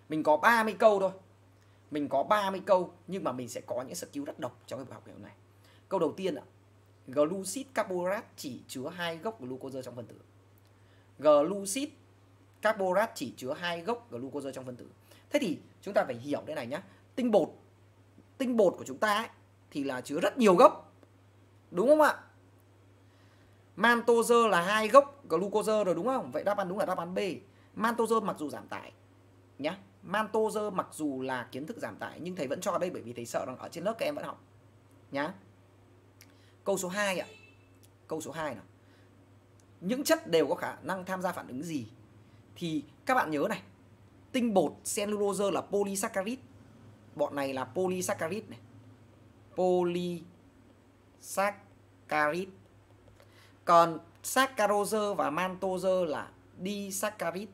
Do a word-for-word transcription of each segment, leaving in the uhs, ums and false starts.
Mình có ba mươi câu thôi. Mình có ba mươi câu nhưng mà mình sẽ có những skill rất độc trong cái buổi học ngày hôm nay. Câu đầu tiên ạ. Glucid carbohydrate chỉ chứa hai gốc glucose trong phân tử. Glucid carbohydrate chỉ chứa hai gốc glucose trong phân tử. Thế thì chúng ta phải hiểu thế này nhá. Tinh bột tinh bột của chúng ta ấy, thì là chứa rất nhiều gốc. Đúng không ạ? Maltose là hai gốc glucose rồi đúng không? Vậy đáp án đúng là đáp án B. Maltose mặc dù giảm tải nhá. Maltose mặc dù là kiến thức giảm tải nhưng thầy vẫn cho ở đây bởi vì thầy sợ rằng ở trên lớp các em vẫn học nhá. Câu số hai ạ. Câu số hai nào. Những chất đều có khả năng tham gia phản ứng gì? Thì các bạn nhớ này. Tinh bột cellulose là polysaccharide. Bọn này là polysaccharide này. Polysaccharide. Còn saccharose và maltose là disaccharide.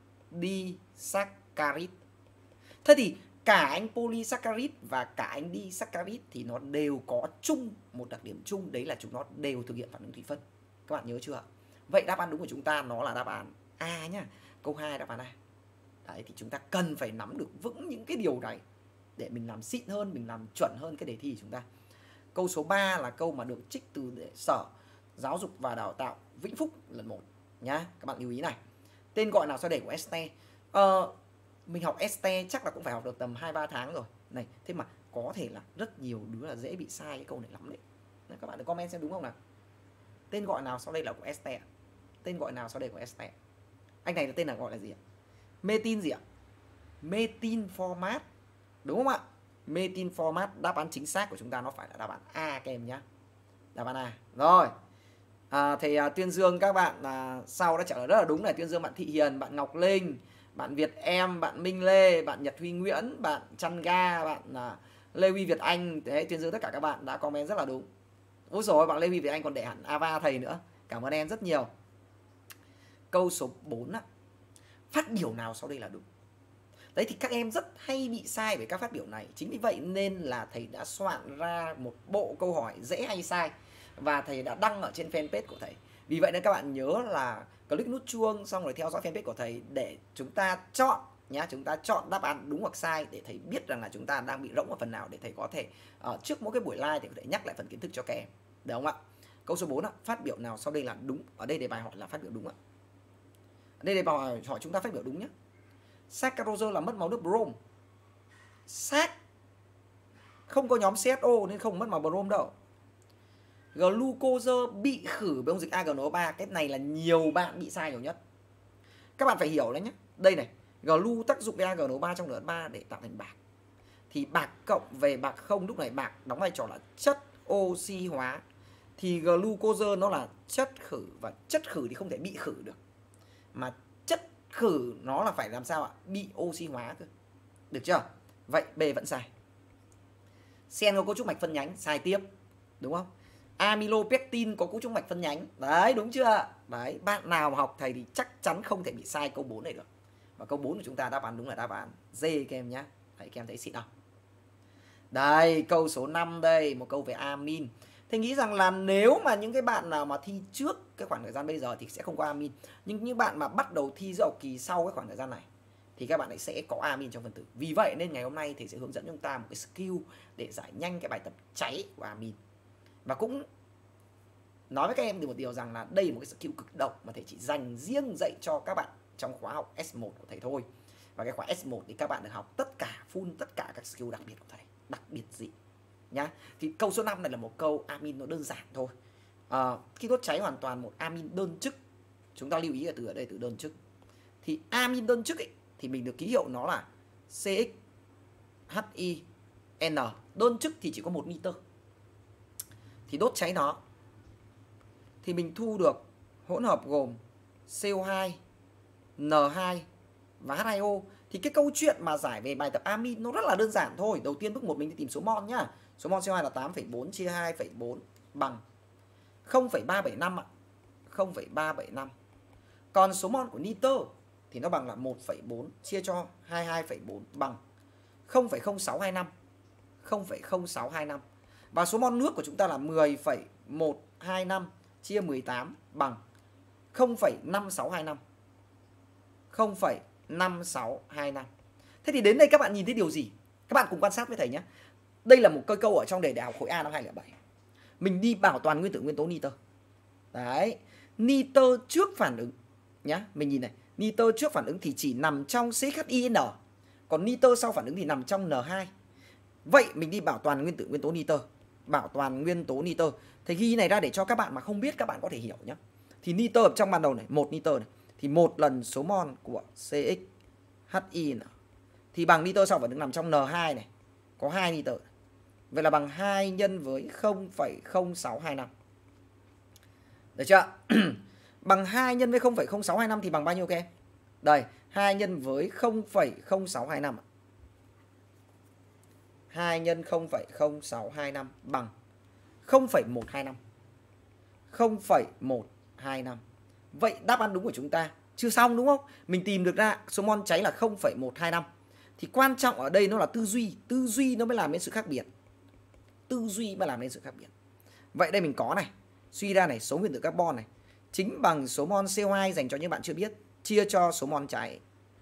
Disaccharide. Thế thì cả anh polysaccharide và cả anh disaccharide thì nó đều có chung một đặc điểm chung, đấy là chúng nó đều thực hiện phản ứng thủy phân. Các bạn nhớ chưa? Vậy đáp án đúng của chúng ta nó là đáp án A nhá. Câu hai đáp án A. Đấy thì chúng ta cần phải nắm được vững những cái điều này để mình làm xịn hơn, mình làm chuẩn hơn cái đề thi của chúng ta. Câu số ba là câu mà được trích từ Sở Giáo dục và Đào tạo Vĩnh Phúc lần một nhá. Các bạn lưu ý này. Tên gọi nào sau đề của este? Ờ, mình học este chắc là cũng phải học được tầm hai ba tháng rồi. Này, thế mà có thể là rất nhiều đứa là dễ bị sai cái câu này lắm đấy. Này, các bạn được comment xem đúng không nào? Tên gọi nào sau đây là của este? Tên gọi nào sau đây của este? Anh này là tên là gọi là gì ạ? Metin gì ạ? Metin format. Đúng không ạ? Metin format. Đáp án chính xác của chúng ta nó phải là đáp án A các em nhé. Đáp án A. Rồi. À, thầy à, Tuyên Dương các bạn à, sau đã trả lời rất là đúng này. Tuyên Dương, bạn Thị Hiền, bạn Ngọc Linh, bạn Việt Em, bạn Minh Lê, bạn Nhật Huy Nguyễn, bạn Chăn Ga, bạn à, Lê Huy Việt Anh. Đấy, Tuyên Dương tất cả các bạn đã comment rất là đúng. Ôi dồi ôi, bạn Lê Huy Việt Anh còn để hẳn ava thầy nữa. Cảm ơn em rất nhiều. Câu số bốn á. Phát biểu nào sau đây là đúng? Đấy thì các em rất hay bị sai về các phát biểu này. Chính vì vậy nên là thầy đã soạn ra một bộ câu hỏi dễ hay sai và thầy đã đăng ở trên fanpage của thầy. Vì vậy nên các bạn nhớ là click nút chuông xong rồi theo dõi fanpage của thầy để chúng ta chọn nhá, chúng ta chọn đáp án đúng hoặc sai để thầy biết rằng là chúng ta đang bị rỗng ở phần nào để thầy có thể uh, trước mỗi cái buổi live thì có thể nhắc lại phần kiến thức cho các em. Được không ạ? Câu số bốn ạ, phát biểu nào sau đây là đúng? Ở đây đề bài hỏi là phát biểu đúng ạ. Ở đây đề bài hỏi chúng ta phát biểu đúng nhé. Saccharose là mất màu nước brom. Sac không có nhóm xê ét ô nên không mất màu brom đâu. Glucose bị khử với ông dịch a giê en o ba. Cái này là nhiều bạn bị sai nhiều nhất. Các bạn phải hiểu đấy nhé. Đây này, glu tác dụng với a giê en o ba trong en ba để tạo thành bạc. Thì bạc cộng về bạc không, lúc này bạc đóng vai trò là chất oxy hóa. Thì glucose nó là chất khử, và chất khử thì không thể bị khử được. Mà chất khử nó là phải làm sao ạ? Bị oxy hóa cơ. Được chưa? Vậy B vẫn sai. Sen có cấu trúc mạch phân nhánh, sai tiếp. Đúng không? Amylopectin có cấu trúc mạch phân nhánh. Đấy, đúng chưa? Đấy, bạn nào mà học thầy thì chắc chắn không thể bị sai câu bốn này được. Và câu bốn của chúng ta đáp án đúng là đáp án D các em nhé. Đấy, các em thấy xịn không? Đây, câu số năm đây, một câu về amin. Thầy nghĩ rằng là nếu mà những cái bạn nào mà thi trước cái khoảng thời gian bây giờ thì sẽ không có amin. Nhưng những bạn mà bắt đầu thi giữa học kỳ sau cái khoảng thời gian này thì các bạn ấy sẽ có amin trong phân tử. Vì vậy nên ngày hôm nay thầy sẽ hướng dẫn chúng ta một cái skill để giải nhanh cái bài tập cháy của amin. Và cũng nói với các em được một điều rằng là đây là một cái skill cực độc mà thầy chỉ dành riêng dạy cho các bạn trong khóa học S một của thầy thôi. Và cái khóa S một thì các bạn được học tất cả, full tất cả các skill đặc biệt của thầy. Đặc biệt gì nhá. Thì câu số năm này là một câu amin nó đơn giản thôi. À, khi đốt cháy hoàn toàn một amin đơn chức, chúng ta lưu ý là từ ở đây từ đơn chức. Thì amin đơn chức ấy, thì mình được ký hiệu nó là C X H I N. Đơn chức thì chỉ có một nitơ. Thì đốt cháy nó thì mình thu được hỗn hợp gồm C O hai, N hai và H hai O. Thì cái câu chuyện mà giải về bài tập amin nó rất là đơn giản thôi. Đầu tiên bước một mình đi tìm số mol nhá. Số mol C O hai là tám phẩy bốn chia hai phẩy bốn bằng không phẩy ba bảy năm ạ. không phẩy ba bảy năm. Còn số mol của nitơ thì nó bằng là một phẩy bốn chia cho hai mươi hai phẩy bốn bằng không phẩy không sáu hai năm. không phẩy không sáu hai năm. Và số mol nước của chúng ta là mười phẩy một hai năm chia mười tám bằng không phẩy năm sáu hai năm. không phẩy năm sáu hai năm. Thế thì đến đây các bạn nhìn thấy điều gì? Các bạn cùng quan sát với thầy nhé. Đây là một câu câu ở trong đề đại học khối A năm hai không không bảy. Mình đi bảo toàn nguyên tử nguyên tố nitơ. Đấy, nitơ trước phản ứng nhá, mình nhìn này, nitơ trước phản ứng thì chỉ nằm trong xê hát i en, còn nitơ sau phản ứng thì nằm trong en hai. Vậy mình đi bảo toàn nguyên tử nguyên tố nitơ, bảo toàn nguyên tố nitơ. Thầy ghi này ra để cho các bạn mà không biết các bạn có thể hiểu nhé. Thì nitơ ở trong ban đầu này, một nitơ này, thì một lần số mol của xê ích hát i thì bằng nitơ sau phản ứng nằm trong en hai này, có hai nitơ. Vậy là bằng hai nhân với không phẩy không sáu hai năm. Được chưa? Bằng hai nhân với không phẩy không sáu hai năm thì bằng bao nhiêu các em? Đây, hai nhân với không phẩy không sáu hai năm. hai nhân không phẩy không sáu hai năm bằng không phẩy một hai năm. không phẩy một hai năm. Vậy đáp án đúng của chúng ta chưa xong đúng không? Mình tìm được ra số mol cháy là không phẩy một hai năm. Thì quan trọng ở đây nó là tư duy. Tư duy nó mới làm nên sự khác biệt. Tư duy mới làm nên sự khác biệt. Vậy đây mình có này, suy ra này, số nguyên tử carbon này chính bằng số mol xê o hai dành cho những bạn chưa biết, chia cho số mol cháy.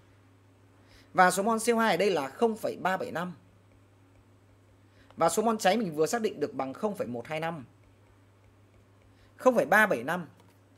Và số mol xê o hai ở đây là không phẩy ba bảy năm. Và số mol cháy mình vừa xác định được bằng không phẩy một hai năm. không phẩy ba bảy năm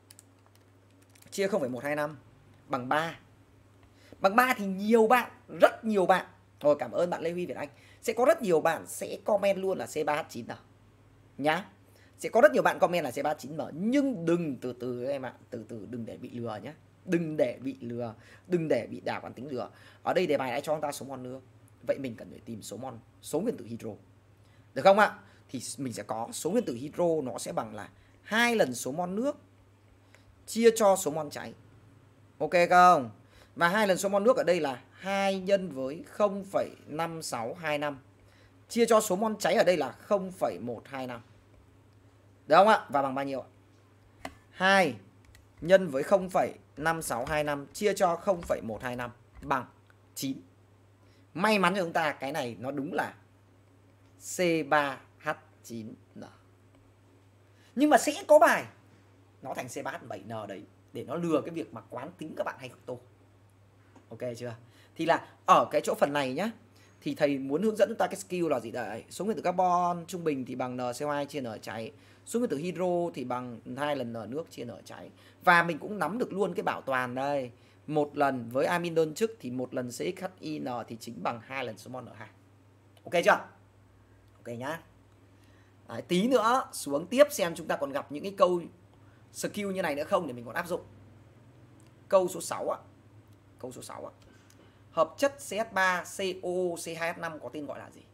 chia không phẩy một hai năm bằng ba. Bằng ba thì nhiều bạn, rất nhiều bạn. Rồi, cảm ơn bạn Lê Huy Việt Anh. Sẽ có rất nhiều bạn sẽ comment luôn là C ba H chín nào. Nhá. Sẽ có rất nhiều bạn comment là C ba H chín M, nhưng đừng từ từ em ạ, từ từ đừng để bị lừa nhé. Đừng để bị lừa, đừng để bị đảo quán tính lừa. Ở đây đề bài đã cho chúng ta số mol nước. Vậy mình cần phải tìm số mol, số nguyên tử hydro. Được không ạ? Thì mình sẽ có số nguyên tử hydro nó sẽ bằng là hai lần số mol nước chia cho số mol cháy. Ok không? Và hai lần số mol nước ở đây là hai nhân với không phẩy năm sáu hai năm chia cho số mol cháy ở đây là không phẩy một hai năm. Được không ạ? Và bằng bao nhiêu ạ? hai nhân với không phẩy năm sáu hai năm chia cho không phẩy một hai năm bằng chín. May mắn cho chúng ta cái này nó đúng là C ba H chín N. Nhưng mà sẽ có bài nó thành C ba H bảy N đấy, để nó lừa cái việc mà quán tính các bạn hay tô. Ok chưa? Thì là ở cái chỗ phần này nhá, thì thầy muốn hướng dẫn chúng ta cái skill là gì đấy? Số nguyên tử carbon trung bình thì bằng N C O hai chia N cháy. Số nguyên tử hydro thì bằng hai lần N nước chia N cháy. Và mình cũng nắm được luôn cái bảo toàn đây. Một lần với amin đơn chức thì một lần C X H I N thì chính bằng hai lần số mol N hai. Ok chưa? Ok nhá. Đấy, tí nữa xuống tiếp xem chúng ta còn gặp những cái câu skill như này nữa không để mình còn áp dụng. Câu số sáu ạ. Câu số sáu ạ. Hợp chất C H ba C O C hai H năm có tên gọi là gì?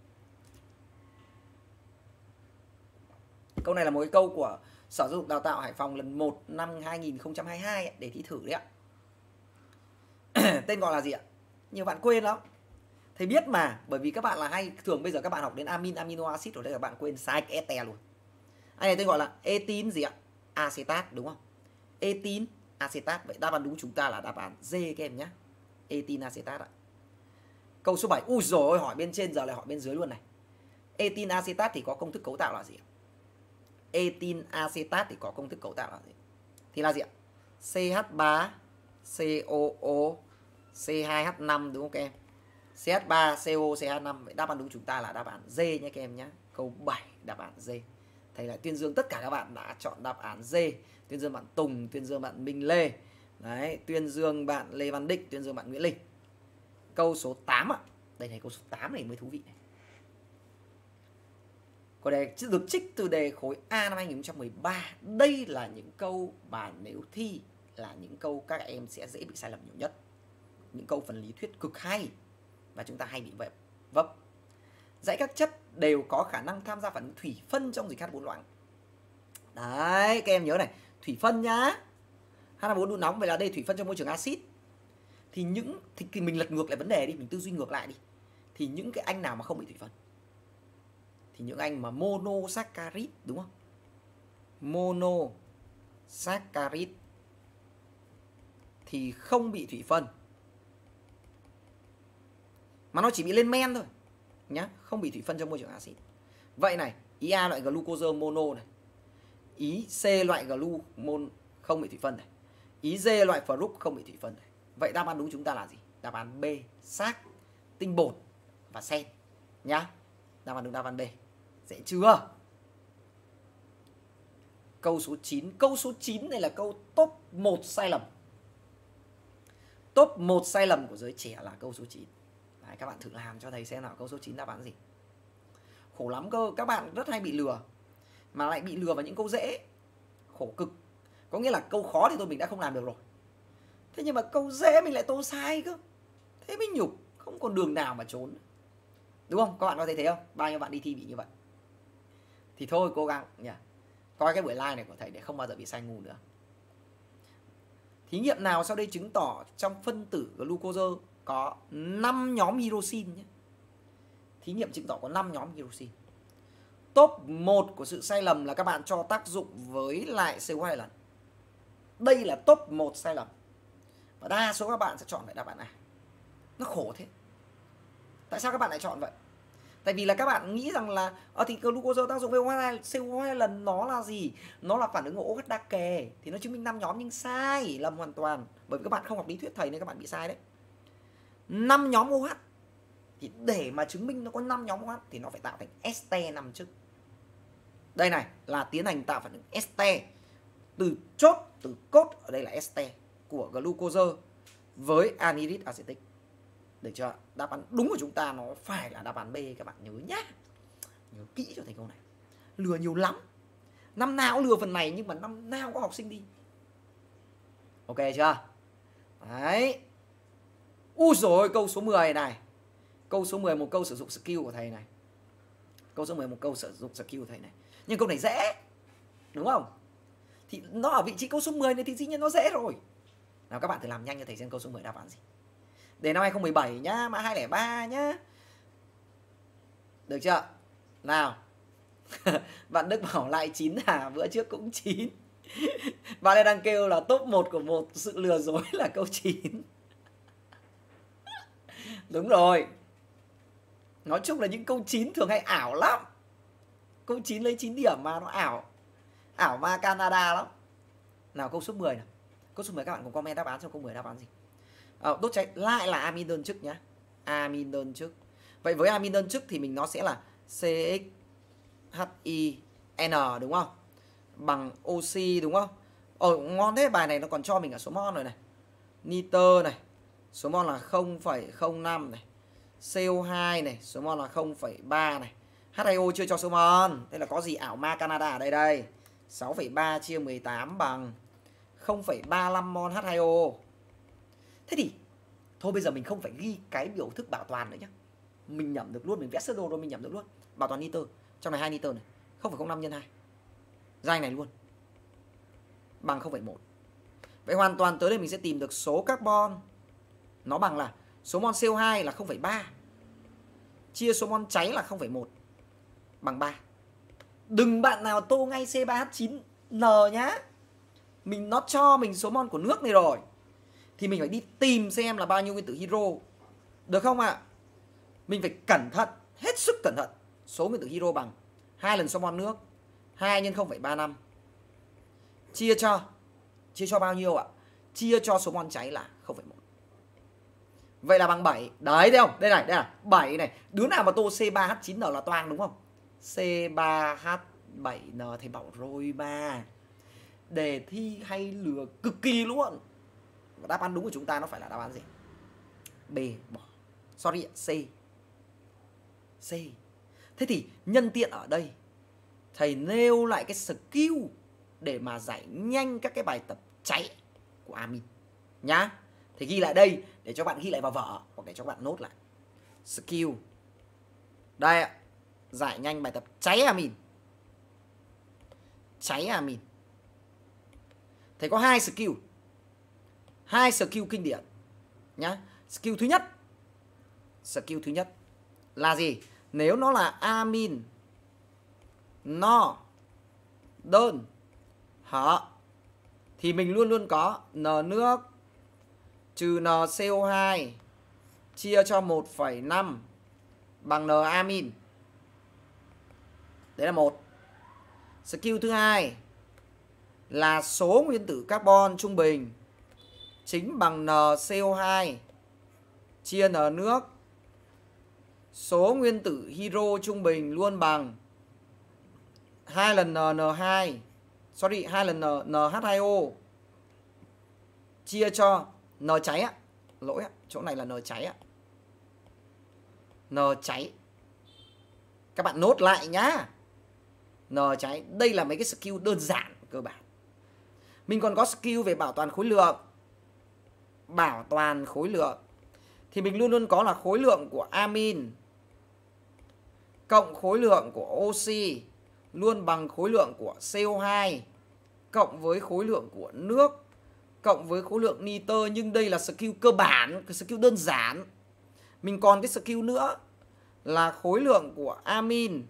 Câu này là một cái câu của Sở Giáo dục Đào tạo Hải Phòng lần một năm hai nghìn không trăm hai mươi hai ấy, để thi thử đấy ạ. Tên gọi là gì ạ? Nhiều bạn quên lắm. Thầy biết mà, bởi vì các bạn là hay thường bây giờ các bạn học đến amin, amino acid rồi đây, các bạn quên sai cái ete luôn. Anh này tên gọi là etin gì ạ? Acetat đúng không? Etin acetat. Vậy đáp án đúng chúng ta là đáp án D các em nhé. Etin acetat ạ. Câu số bảy. Ui dồi ôi, hỏi bên trên giờ lại hỏi bên dưới luôn này. Etin acetat thì có công thức cấu tạo là gì ạ? Etin acetat thì có công thức cấu tạo là gì? Thì là gì ạ? C H ba C O O C hai H năm đúng không các em? C H ba C O C H năm. Vậy đáp án đúng chúng ta là đáp án D nhé các em nhé. Câu bảy đáp án D. Thầy lại tuyên dương tất cả các bạn đã chọn đáp án D. Tuyên dương bạn Tùng, tuyên dương bạn Minh Lê. Đấy, tuyên dương bạn Lê Văn Định, tuyên dương bạn Nguyễn Linh. Câu số tám ạ. Đây này, câu số tám này mới thú vị này. Câu đề được trích từ đề khối A năm hai nghìn không trăm mười ba. Đây là những câu bài nếu thi là những câu các em sẽ dễ bị sai lầm nhiều nhất. Những câu phần lý thuyết cực hay và chúng ta hay bị vấp. Dãy các chất đều có khả năng tham gia phản ứng thủy phân trong dịch H bốn loãng. Đấy, các em nhớ này, thủy phân nhá. H bốn độ nóng, vậy là đây thủy phân trong môi trường axit. Thì những thì mình lật ngược lại vấn đề đi, mình tư duy ngược lại đi. Thì những cái anh nào mà không bị thủy phân? Thì những anh mà monosaccharid đúng không? Monosaccharid thì không bị thủy phân. Mà nó chỉ bị lên men thôi nhá, không bị thủy phân trong môi trường axit. Vậy này, ý A loại glucose mono này. Ý C loại glu mon không bị thủy phân này. Ý D loại fruc không bị thủy phân này. Vậy đáp án đúng chúng ta là gì? Đáp án B, sac tinh bột và sen nhá. Đáp án đúng đáp án B. Dễ chưa? Câu số chín. Câu số chín này là câu top một sai lầm. Top một sai lầm của giới trẻ là câu số chín. Đấy, các bạn thử làm cho thầy xem nào, câu số chín đáp án gì. Khổ lắm cơ, các bạn rất hay bị lừa. Mà lại bị lừa vào những câu dễ. Khổ cực. Có nghĩa là câu khó thì tôi mình đã không làm được rồi. Thế nhưng mà câu dễ mình lại tô sai cơ. Thế mới nhục, không còn đường nào mà trốn. Đúng không? Các bạn có thấy thế không? Bao nhiêu bạn đi thi bị như vậy. Thì thôi cố gắng nhỉ. Coi cái buổi live này của thầy để không bao giờ bị sai ngu nữa. Thí nghiệm nào sau đây chứng tỏ trong phân tử glucose có năm nhóm hydroxin nhé. Thí nghiệm chứng tỏ có năm nhóm hydroxin. Top một của sự sai lầm là các bạn cho tác dụng với lại xê o hai lần. Đây là top một sai lầm. Và đa số các bạn sẽ chọn lại đáp án A. Nó khổ thế. Tại sao các bạn lại chọn vậy? Tại vì là các bạn nghĩ rằng là ở thì glucose tác dụng với xê o hai lần nó là gì? Nó là phản ứng của OH đa kề. Thì nó chứng minh năm nhóm, nhưng sai, lầm hoàn toàn. Bởi vì các bạn không học lý thuyết thầy nên các bạn bị sai đấy. năm nhóm OH. Thì để mà chứng minh nó có năm nhóm OH thì nó phải tạo thành este năm chức. Đây này là tiến hành tạo phản ứng este. Từ chốt, từ cốt, ở đây là este của glucose với anhydride acetic. Được chưa? Đáp án đúng của chúng ta nó phải là đáp án B, các bạn nhớ nhá. Nhớ kỹ cho thầy câu này. Lừa nhiều lắm. Năm nào cũng lừa phần này nhưng mà năm nào có học sinh đi. Ok chưa? Đấy. Úi dồi, câu số mười này. Câu số mười một câu sử dụng skill của thầy này. Câu số mười một câu sử dụng skill của thầy này. Nhưng câu này dễ. Đúng không? Thì nó ở vị trí câu số mười này thì dĩ nhiên nó dễ rồi. Nào các bạn thử làm nhanh cho thầy xem câu số mười đáp án gì. Để năm hai không một bảy nhá, mã hai không ba nhá. Được chưa? Nào. Bạn Đức bảo lại chín à, bữa trước cũng chín. Bạn ấy đang kêu là top một của một sự lừa dối là câu chín. Đúng rồi. Nói chung là những câu chín thường hay ảo lắm. Câu chín lấy chín điểm mà nó ảo. Ảo ma Canada lắm. Nào câu số mười nào. Câu số mười các bạn cùng comment đáp án trong câu mười đáp án gì. À, đốt cháy lại là amin đơn chức nhá. Amin đơn chức. Vậy với amin đơn chức thì mình nó sẽ là xê ích hát i en đúng không? Bằng oxy đúng không? Ồ ngon thế, bài này nó còn cho mình cả số mol rồi này. Nitơ này, số mol là không phẩy không năm này. xê o hai này, số mol là không phẩy ba này. hát hai o chưa cho số mol. Đây là có gì ảo ma Canada ở đây đây. sáu phẩy ba chia mười tám bằng không phẩy ba lăm mol hát hai o. Thế thì thôi bây giờ mình không phải ghi cái biểu thức bảo toàn nữa nhé. Mình nhẩm được luôn, mình vẽ sơ đồ rồi mình nhẩm được luôn. Bảo toàn nitơ, trong này hai nitơ này, không phẩy không năm nhân hai. Dai này luôn. Bằng không phẩy một. Vậy hoàn toàn tới đây mình sẽ tìm được số carbon. Nó bằng là số mol xê o hai là không phẩy ba. Chia số mol cháy là không phẩy một. Bằng ba. Đừng bạn nào tô ngay xê ba hát chín en nhá. Mình nó cho mình số mol của nước này rồi. Thì mình phải đi tìm xem là bao nhiêu nguyên tử hydro. Được không ạ? À? Mình phải cẩn thận, hết sức cẩn thận. Số nguyên tử hydro bằng hai lần số mol nước. hai nhân không phẩy ba năm. Chia cho Chia cho bao nhiêu ạ? Chia cho số mol cháy là không phẩy một. Vậy là bằng bảy. Đấy thấy không? Đây này, đây là bảy này. Đứa nào mà tô xê ba hát chín en là toang đúng không? xê ba hát bảy en thầy bảo rồi mà. Đề thi hay lừa cực kỳ luôn. Và đáp án đúng của chúng ta nó phải là đáp án gì? B bỏ. Sorry, C. C. Thế thì nhân tiện ở đây thầy nêu lại cái skill để mà giải nhanh các cái bài tập cháy của amin nhá. Thầy ghi lại đây để cho bạn ghi lại vào vở hoặc để cho bạn nốt lại. Skill. Đây ạ. Giải nhanh bài tập cháy amin. Cháy amin. Thầy có hai skill. Hai skill kinh điển nhá. Skill thứ nhất. Skill thứ nhất là gì? Nếu nó là amin no đơn hở thì mình luôn luôn có n nước trừ n xê o hai chia cho một phẩy năm bằng n amin. Đấy là một. Skill thứ hai là số nguyên tử carbon trung bình chính bằng n xê o hai chia n nước số nguyên tử hydro trung bình luôn bằng hai lần N N hai, sorry, hai lần N, NH hai O chia cho N cháy á, lỗi á, chỗ này là N cháy á. N cháy. Các bạn nốt lại nhá. N cháy, đây là mấy cái skill đơn giản cơ bản. Mình còn có skill về bảo toàn khối lượng. Bảo toàn khối lượng thì mình luôn luôn có là khối lượng của amin cộng khối lượng của oxy luôn bằng khối lượng của C O hai cộng với khối lượng của nước cộng với khối lượng nitơ. Nhưng đây là skill cơ bản, cái skill đơn giản. Mình còn cái skill nữa là khối lượng của amin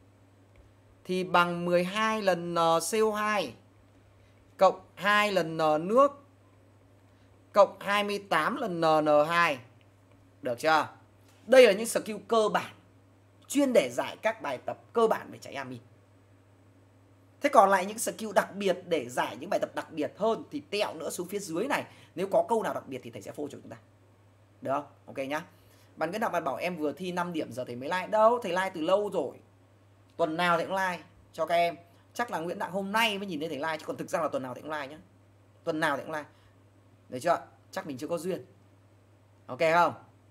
thì bằng mười hai lần N C O hai cộng hai lần N nước cộng hai mươi tám lần N N hai. Được chưa? Đây là những skill cơ bản chuyên để giải các bài tập cơ bản về cháy amin. Thế còn lại những skill đặc biệt để giải những bài tập đặc biệt hơn thì tẹo nữa xuống phía dưới này. Nếu có câu nào đặc biệt thì thầy sẽ phô cho chúng ta. Được không? Ok nhá. Bạn cứ đọc bạn bảo em vừa thi năm điểm giờ thầy mới like. Đâu, thầy like từ lâu rồi. Tuần nào thầy cũng like cho các em. Chắc là Nguyễn Đặng hôm nay mới nhìn thấy thầy like, chứ còn thực ra là tuần nào thầy cũng like nhá. Tuần nào thầy cũng like. Được chưa? Chắc mình chưa có duyên. Ok không?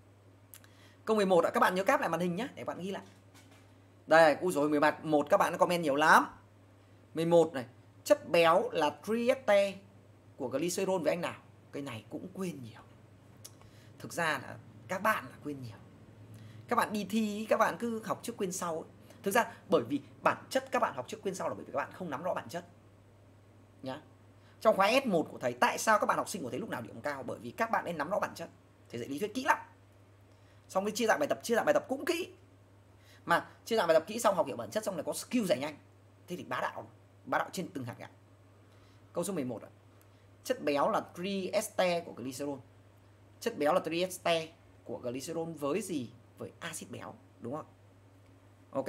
Câu mười một ạ, các bạn nhớ cáp lại màn hình nhé để bạn ghi lại. Đây, ui rồi mười một các bạn đã comment nhiều lắm. mười một này, chất béo là trieste của glycerol với anh nào? Cái này cũng quên nhiều. Thực ra là các bạn là quên nhiều. Các bạn đi thi các bạn cứ học trước quên sau ấy. Thực ra bởi vì bản chất các bạn học trước quên sau là bởi vì các bạn không nắm rõ bản chất nhá. Trong khóa S một của thầy, tại sao các bạn học sinh của thầy lúc nào điểm cao? Bởi vì các bạn nên nắm rõ bản chất. Thầy dạy lý thuyết kỹ lắm. Xong rồi chia dạng bài tập, chia dạng bài tập cũng kỹ. Mà chia dạng bài tập kỹ xong học hiểu bản chất xong là có skill giải nhanh. Thế thì bá đạo, bá đạo trên từng hạt gạo. Câu số mười một ạ. Chất béo là trieste của glycerol. Chất béo là trieste của glycerol với gì? Với axit béo, đúng không? Ok.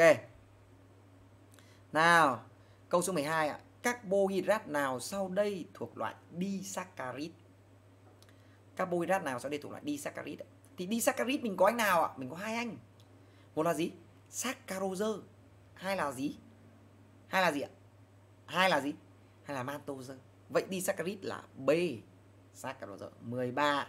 Nào, câu số mười hai ạ. Carbohydrate nào sau đây thuộc loại disaccharide? Carbohydrate nào sau đây thuộc loại disaccharide? Thì disaccharide mình có anh nào ạ? Mình có hai anh. Một là gì? Saccharose. Hai là gì? Hai là gì ạ? Hai là gì? Hai là maltose. Vậy disaccharide là B. Saccharose. mười ba.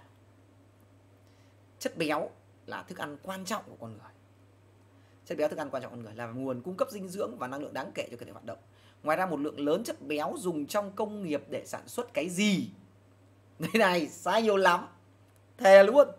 Chất béo là thức ăn quan trọng của con người. Chất béo thức ăn quan trọng của con người là nguồn cung cấp dinh dưỡng và năng lượng đáng kể cho cơ thể hoạt động. Ngoài ra một lượng lớn chất béo dùng trong công nghiệp để sản xuất cái gì? Đây này, sai nhiều lắm. Thề luôn.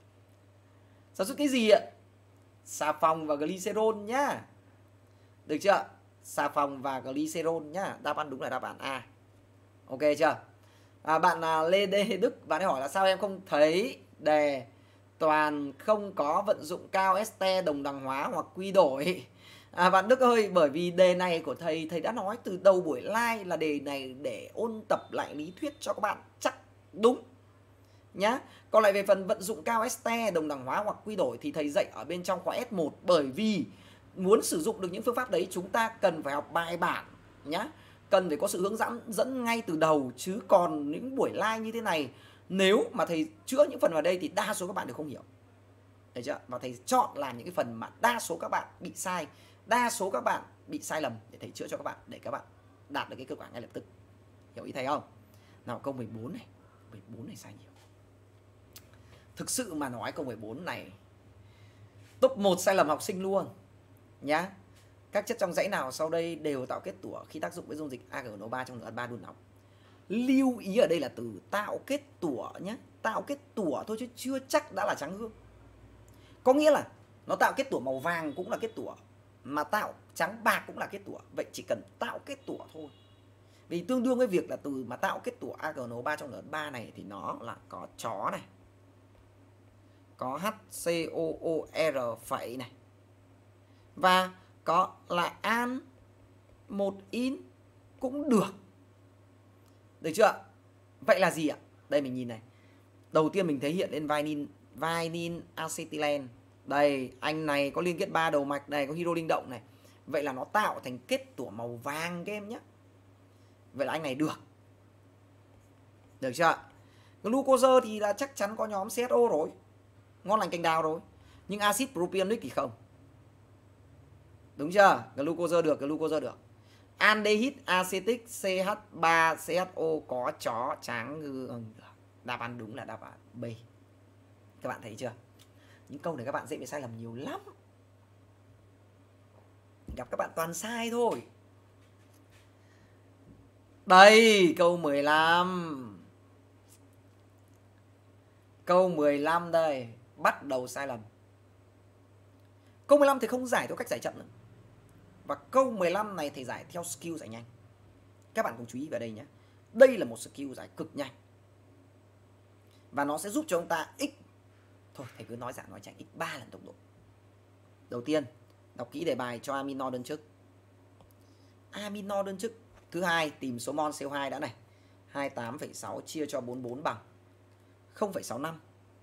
Sản xuất cái gì ạ? Xà phòng và glycerol nhá. Được chưa? Xà phòng và glycerol nhá. Đáp án đúng là đáp án A. Ok chưa? À, bạn là Lê Đê Đức, bạn ấy hỏi là sao em không thấy đề toàn không có vận dụng cao este đồng đẳng hóa hoặc quy đổi. À, bạn Đức ơi, bởi vì đề này của thầy, thầy đã nói từ đầu buổi live là đề này để ôn tập lại lý thuyết cho các bạn chắc đúng nhá. Còn lại về phần vận dụng cao este đồng đẳng hóa hoặc quy đổi thì thầy dạy ở bên trong khóa S một, bởi vì muốn sử dụng được những phương pháp đấy chúng ta cần phải học bài bản nhá. Cần phải có sự hướng dẫn dẫn ngay từ đầu, chứ còn những buổi live như thế này nếu mà thầy chữa những phần vào đây thì đa số các bạn đều không hiểu. Thấy chưa? Và thầy chọn làm những cái phần mà đa số các bạn bị sai, đa số các bạn bị sai lầm để thầy chữa cho các bạn, để các bạn đạt được cái kết quả ngay lập tức. Hiểu ý thầy không? Nào, câu mười bốn này. mười bốn này sai nhiều. Thực sự mà nói câu mười bốn này top một sai lầm học sinh luôn nhá. Các chất trong dãy nào sau đây đều tạo kết tủa khi tác dụng với dung dịch A G N O ba trong nước ba đun nóng? Lưu ý ở đây là từ tạo kết tủa nhé. Tạo kết tủa thôi chứ chưa chắc đã là trắng gương. Có nghĩa là nó tạo kết tủa màu vàng cũng là kết tủa, mà tạo trắng bạc cũng là kết tủa. Vậy chỉ cần tạo kết tủa thôi. Vì tương đương với việc là từ mà tạo kết tủa A G N O ba trong nước ba này thì nó là có chó này, có H C O O R phẩy này, và có là an một in cũng được. Được chưa? Vậy là gì ạ? Đây mình nhìn này. Đầu tiên mình thấy hiện lên vinil, vinil acetylen. Đây, anh này có liên kết ba đầu mạch này, có hydro linh động này. Vậy là nó tạo thành kết tủa màu vàng các em nhé. Vậy là anh này được. Được chưa? Glucose thì là chắc chắn có nhóm C H O rồi. Ngon lành cành đào rồi. Nhưng axit propionic thì không. Đúng chưa? Glucose được, glucose được. Aldehyde acetic xê hát ba xê hát o có chó tráng ngư. Ừ, đáp án đúng là đáp án B. Các bạn thấy chưa? Những câu này các bạn dễ bị sai lầm nhiều lắm. Gặp các bạn toàn sai thôi. Đây, câu mười lăm. Câu mười lăm đây, bắt đầu sai lầm. Câu mười lăm thì không giải theo cách giải chậm nữa. Và câu mười lăm này thầy giải theo skill giải nhanh. Các bạn cùng chú ý vào đây nhé. Đây là một skill giải cực nhanh. Và nó sẽ giúp cho chúng ta x. Thôi thầy cứ nói dạng nói chạy x ba lần tốc độ. Đầu tiên, đọc kỹ đề bài cho amino đơn chức. Amino đơn chức. Thứ hai, tìm số mol xê o hai đã này. hai mươi tám phẩy sáu chia cho bốn mươi bốn bằng không phẩy sáu mươi lăm.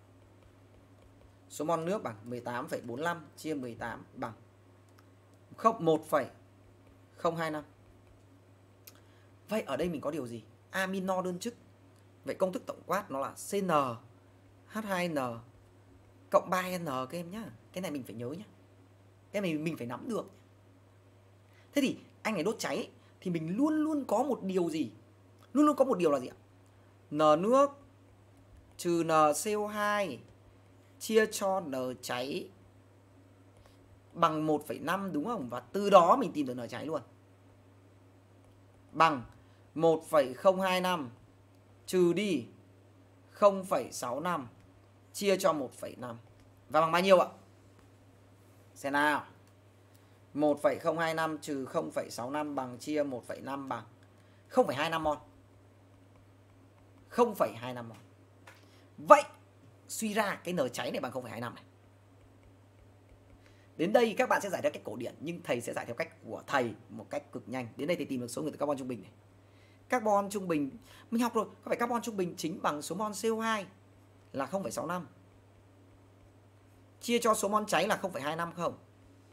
Số mol nước bằng mười tám phẩy bốn mươi lăm chia mười tám bằng một phẩy không hai năm. Vậy ở đây mình có điều gì? Amino đơn chức. Vậy công thức tổng quát nó là xê en hát hai en cộng ba en các em nhá. Cái này mình phải nhớ nhá. Cái này mình phải nắm được. Thế thì anh này đốt cháy thì mình luôn luôn có một điều gì? Luôn luôn có một điều là gì ạ? N nước trừ N xê o hai chia cho N cháy bằng một phẩy năm đúng không? Và từ đó mình tìm được N cháy luôn. Bằng một phẩy không hai năm trừ đi không phẩy sáu năm chia cho một phẩy năm. Và bằng bao nhiêu ạ? Xem nào. một phẩy không hai năm trừ không phẩy sáu năm bằng chia một phẩy năm bằng không phẩy hai năm mol. không phẩy hai năm mol. Vậy suy ra cái N cháy này bằng không phẩy hai năm này. Đến đây các bạn sẽ giải theo cách cổ điển, nhưng thầy sẽ giải theo cách của thầy một cách cực nhanh. Đến đây thì tìm được số người carbon trung bình này. Carbon trung bình mình học rồi, có phải carbon trung bình chính bằng số mol xê o hai là không phẩy sáu năm chia cho số mol cháy là không phẩy hai năm không?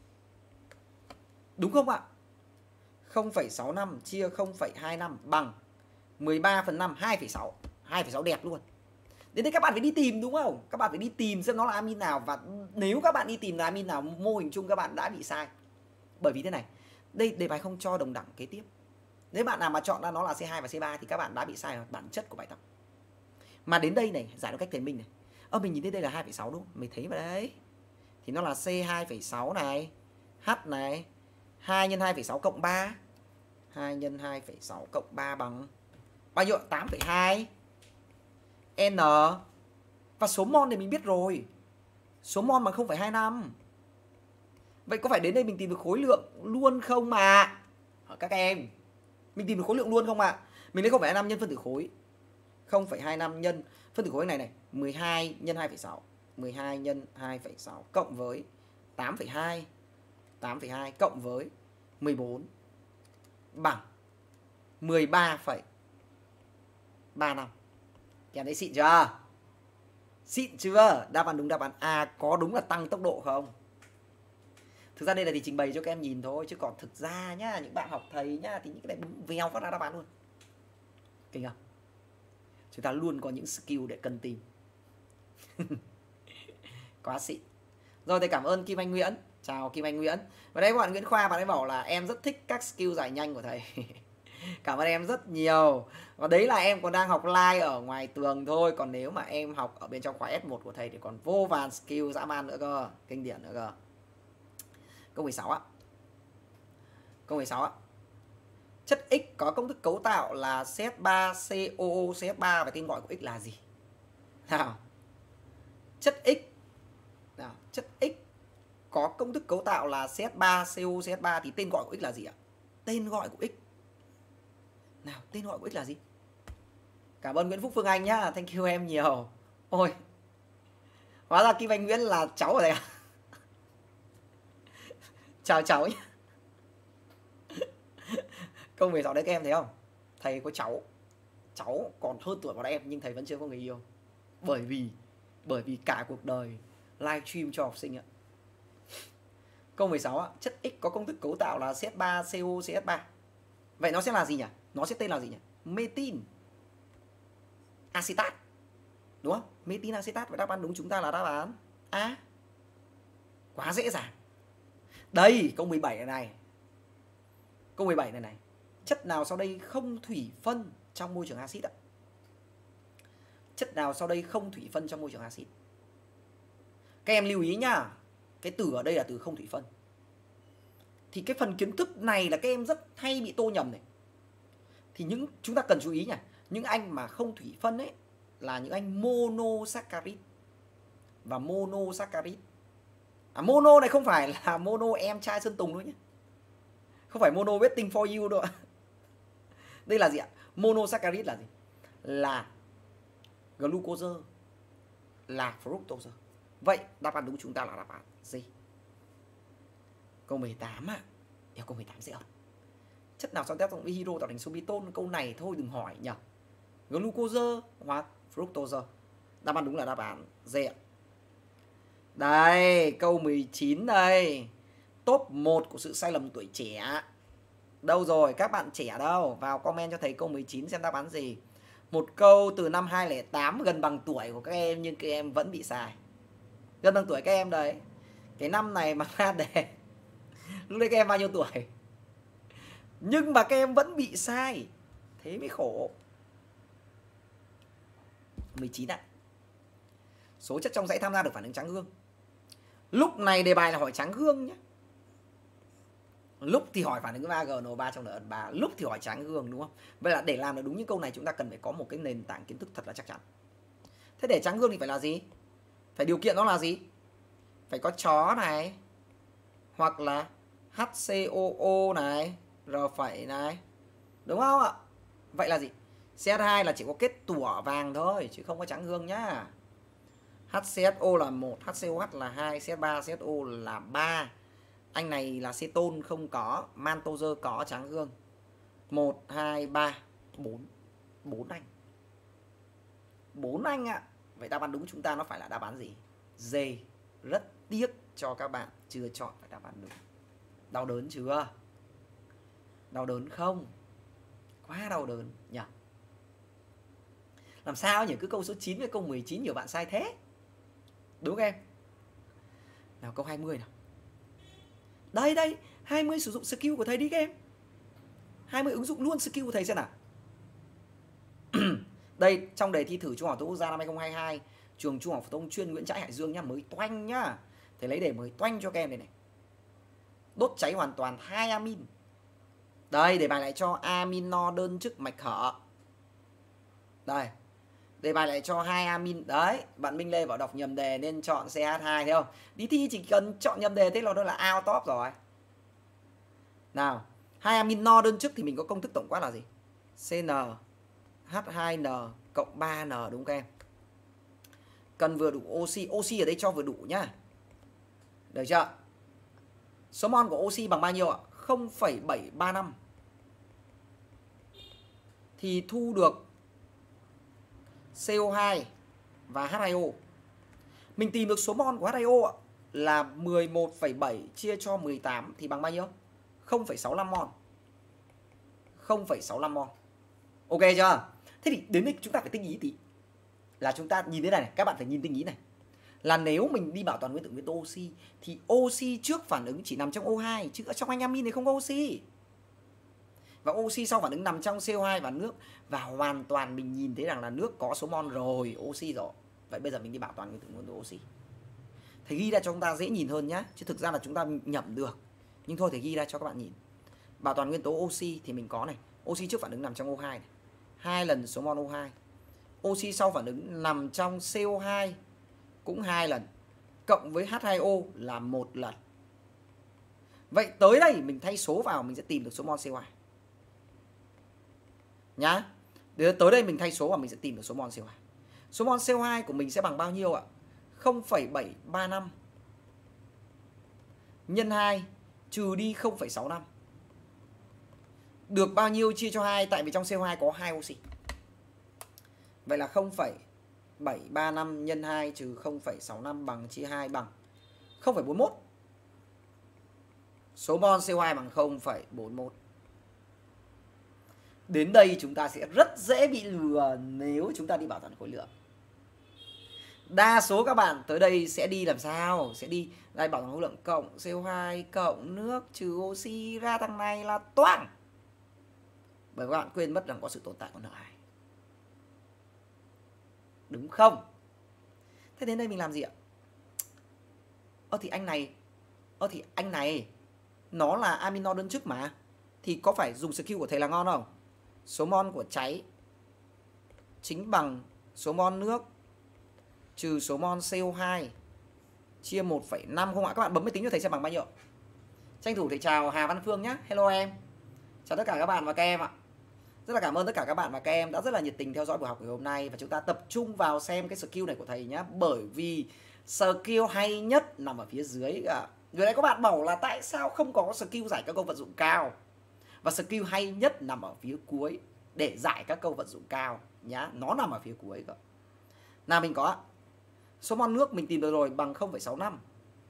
Đúng không ạ? không phẩy sáu năm chia không phẩy hai năm bằng mười ba phần năm, hai phẩy sáu. hai phẩy sáu đẹp luôn. Đến đây các bạn phải đi tìm đúng không? Các bạn phải đi tìm xem nó là amin nào. Và nếu các bạn đi tìm là amin nào, mô hình chung các bạn đã bị sai. Bởi vì thế này, đây đề bài không cho đồng đẳng kế tiếp. Nếu bạn nào mà chọn ra nó là xê hai và xê ba thì các bạn đã bị sai bản chất của bài tập. Mà đến đây này, giải được cách thầy Minh này. Ơ mình nhìn thấy đây là hai phẩy sáu đúng không? Mình thấy vào đấy. Thì nó là C hai phẩy sáu này, H này, hai nhân hai phẩy sáu cộng ba. hai nhân hai phẩy sáu cộng ba bằng bao nhiêu? tám phẩy hai. N. Và số mol này mình biết rồi. Số mol bằng không phẩy hai năm. Vậy có phải đến đây mình tìm được khối lượng luôn không mà? Các em, mình tìm được khối lượng luôn không ạ? Mình lấy không phẩy hai năm nhân phân tử khối. không phẩy hai năm nhân phân tử khối này này, mười hai nhân hai phẩy sáu. mười hai nhân hai phẩy sáu cộng với tám phẩy hai. tám phẩy hai cộng với mười bốn bằng mười ba phẩy ba năm. Cái đấy xịn chưa? Xịn chưa? Đáp án đúng đáp án A. Có đúng là tăng tốc độ không? Thực ra đây là thì trình bày cho các em nhìn thôi, chứ còn thực ra nhá, những bạn học thầy nhá thì những cái này vèo phát ra đáp án luôn. Kinh không? Chúng ta luôn có những skill để cần tìm. Quá xịn. Rồi thầy cảm ơn Kim Anh Nguyễn. Chào Kim Anh Nguyễn. Và đây bạn Nguyễn Khoa, bạn ấy bảo là em rất thích các skill giải nhanh của thầy. Cảm ơn em rất nhiều. Và đấy là em còn đang học live ở ngoài tường thôi. Còn nếu mà em học ở bên trong khóa S một của thầy thì còn vô vàn skill dã man nữa cơ. Kinh điển nữa cơ. Câu mười sáu ạ. Câu mười sáu ạ. Chất X có công thức cấu tạo là C H ba C O O C H ba và tên gọi của X là gì? Nào. Chất X. Nào, chất X có công thức cấu tạo là C H ba C O O C H ba thì tên gọi của X là gì ạ? Tên gọi của X. Nào, tên gọi của X là gì? Cảm ơn Nguyễn Phúc Phương Anh nhá, thank you em nhiều. Ôi. Hóa ra Kim Anh Nguyễn là cháu của thầy à? Chào cháu nhé. Câu mười sáu đấy các em thấy không? Thầy có cháu. Cháu còn hơn tuổi bọn em nhưng thầy vẫn chưa có người yêu. Bởi vì bởi vì cả cuộc đời live stream cho học sinh ạ. Câu mười sáu ạ. Chất X có công thức cấu tạo là C H ba C O O C H ba. Vậy nó sẽ là gì nhỉ? Nó sẽ tên là gì nhỉ? Metin acetat. Đúng không? Metin acetat. Vậy đáp án đúng chúng ta là đáp án A. Quá dễ dàng. Đây, câu mười bảy này này. Câu mười bảy này này. Chất nào sau đây không thủy phân trong môi trường axit ạ? Chất nào sau đây không thủy phân trong môi trường axit? Các em lưu ý nhá. Cái từ ở đây là từ không thủy phân. Thì cái phần kiến thức này là các em rất hay bị tô nhầm này. Thì những chúng ta cần chú ý nhỉ. Những anh mà không thủy phân ấy là những anh monosaccharide và monosaccharide. À, mono này không phải là mono em trai Sơn Tùng đâu nhé. Không phải mono waiting for you đâu ạ. Đây là gì ạ? Monosaccharide là gì? Là glucose, là fructose. Vậy đáp án đúng của chúng ta là đáp án gì? Câu mười tám ạ. À. Câu mười tám dễ không? Chất nào sau tác dụng với hydro tạo thành sorbitol? Câu này thôi đừng hỏi nhỉ. Glucose hoặc fructose. Đáp án đúng là đáp án D ạ. Đây, câu mười chín đây. Top một của sự sai lầm tuổi trẻ. Đâu rồi? Các bạn trẻ đâu? Vào comment cho thầy câu mười chín xem đáp án gì. Một câu từ năm hai không không tám gần bằng tuổi của các em nhưng các em vẫn bị sai. Gần bằng tuổi các em đấy. Cái năm này mà ra đề lúc đấy các em bao nhiêu tuổi? Nhưng mà các em vẫn bị sai. Thế mới khổ. mười chín ạ. Số chất trong dãy tham gia được phản ứng tráng gương. Lúc này đề bài là hỏi tráng gương nhé. Lúc thì hỏi phản ứng a giê en o ba trong N N ba, lúc thì hỏi tráng gương, đúng không? Vậy là để làm được đúng những câu này chúng ta cần phải có một cái nền tảng kiến thức thật là chắc chắn. Thế để tráng gương thì phải là gì? Phải điều kiện nó là gì? Phải có chó này, hoặc là hát xê o o này, R phẩy này, đúng không ạ? Vậy là gì? C H hai là chỉ có kết tủa vàng thôi chứ không có tráng gương nhá. hát xê ét o là một, hát xê o hát là hai, C H ba, C H O là ba. Anh này là ceton không có, mantose có, tráng gương. một, hai, ba, bốn. bốn anh. bốn anh ạ. À. Vậy đáp án đúng chúng ta nó phải là đáp án gì? D. Rất tiếc cho các bạn chưa chọn phải đáp án đúng. Đau đớn chưa? Đau đớn không? Quá đau đớn nhỉ? Làm sao nhỉ? Cứ câu số chín với câu mười chín nhiều bạn sai thế. Đúng không em? Nào câu hai mươi nào. Đây đây, hai mươi sử dụng skill của thầy đi các em. hai mươi ứng dụng luôn skill của thầy xem nào. Đây, trong đề thi thử Trung học phổ thông quốc gia năm hai không hai hai, trường Trung học phổ thông chuyên Nguyễn Trãi Hải Dương nhá, mới toanh nhá. Thầy lấy đề mới toanh cho các em đây này. Đốt cháy hoàn toàn hai amin. Đây, đề bài lại cho amino đơn chức mạch hở. Đây. Đề bài lại cho hai amin. Đấy, bạn Minh Lê bảo đọc nhầm đề nên chọn C H hai thấy không? Đi thi chỉ cần chọn nhầm đề thế là đó là out top rồi. Nào, hai amino đơn chức thì mình có công thức tổng quát là gì? C N H hai N cộng ba N đúng không các em? Cần vừa đủ oxy, oxy ở đây cho vừa đủ nhá. Được chưa? Số mol của oxy bằng bao nhiêu ạ? không phẩy bảy ba năm. Thì thu được C O hai và H hai O. Mình tìm được số mol của H hai O là mười một phẩy bảy chia cho mười tám thì bằng bao nhiêu? không phẩy sáu lăm mol. không phẩy sáu lăm mol. Ok chưa? Thế thì đến đây chúng ta phải tinh ý tí. Là chúng ta nhìn thế này này, các bạn phải nhìn tinh ý này. Là nếu mình đi bảo toàn nguyên tử nguyên tố oxy thì oxy trước phản ứng chỉ nằm trong O hai, chứ ở trong anh amin thì không có oxy. Và oxy sau phản ứng nằm trong C O hai và nước. Và hoàn toàn mình nhìn thấy rằng là nước có số mol rồi, oxy rồi. Vậy bây giờ mình đi bảo toàn nguyên tử nguyên tố oxy. Thầy ghi ra cho chúng ta dễ nhìn hơn nhá. Chứ thực ra là chúng ta nhẩm được. Nhưng thôi thầy ghi ra cho các bạn nhìn. Bảo toàn nguyên tố oxy thì mình có này. Oxy trước phản ứng nằm trong O hai này. hai lần số mol O hai. Oxy sau phản ứng nằm trong C O hai cũng hai lần. Cộng với H hai O là một lần. Vậy tới đây mình thay số vào mình sẽ tìm được số mol C O hai. Nhá. Tới đây mình thay số và mình sẽ tìm được số mol C O hai. Số mol C O hai của mình sẽ bằng bao nhiêu ạ? không phẩy bảy ba năm nhân hai trừ đi không phẩy sáu năm. Được bao nhiêu chia cho hai? Tại vì trong C O hai có hai oxy. Vậy là không phẩy bảy ba năm nhân hai trừ không phẩy sáu năm bằng chia hai bằng không phẩy bốn mốt. Số mol C O hai bằng không phẩy bốn mốt. Đến đây chúng ta sẽ rất dễ bị lừa nếu chúng ta đi bảo toàn khối lượng. Đa số các bạn tới đây sẽ đi làm sao? Sẽ đi đây, bảo rằng khối lượng cộng xê o hai cộng nước trừ oxy ra thằng này là toang. Bởi các bạn quên mất rằng có sự tồn tại của en hai. Đúng không? Thế đến đây mình làm gì ạ? Ơ thì anh này, ơ thì anh này nó là amino đơn chức mà, thì có phải dùng skill của thầy là ngon không? Số mol của cháy chính bằng số mol nước trừ số mol xê o hai chia một phẩy năm không ạ? Các bạn bấm máy tính cho thầy xem bằng bao nhiêu. Tranh thủ thầy chào Hà Văn Phương nhé. Hello em. Chào tất cả các bạn và các em ạ. Rất là cảm ơn tất cả các bạn và các em đã rất là nhiệt tình theo dõi buổi học ngày hôm nay. Và chúng ta tập trung vào xem cái skill này của thầy nhé. Bởi vì skill hay nhất nằm ở phía dưới cả. Vừa nãy các bạn bảo là tại sao không có skill giải các câu vận dụng cao. Và skill hay nhất nằm ở phía cuối để giải các câu vận dụng cao nhá. Nó nằm ở phía cuối cơ. Nào mình có số mol nước mình tìm được rồi bằng không phẩy sáu năm.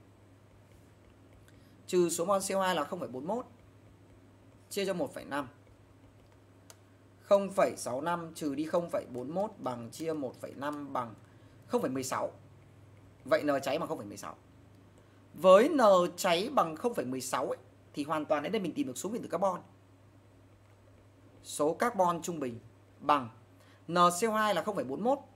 Trừ số mol xê o hai là không phẩy bốn mốt. Chia cho một phẩy năm. không phẩy sáu năm trừ đi không phẩy bốn mốt bằng chia một phẩy năm bằng không phẩy mười sáu. Vậy N cháy bằng không phẩy mười sáu. Với N cháy bằng không phẩy mười sáu ấy, thì hoàn toàn đến đây mình tìm được số nguyên tử carbon. Số carbon trung bình bằng N xê o hai là không phẩy bốn mốt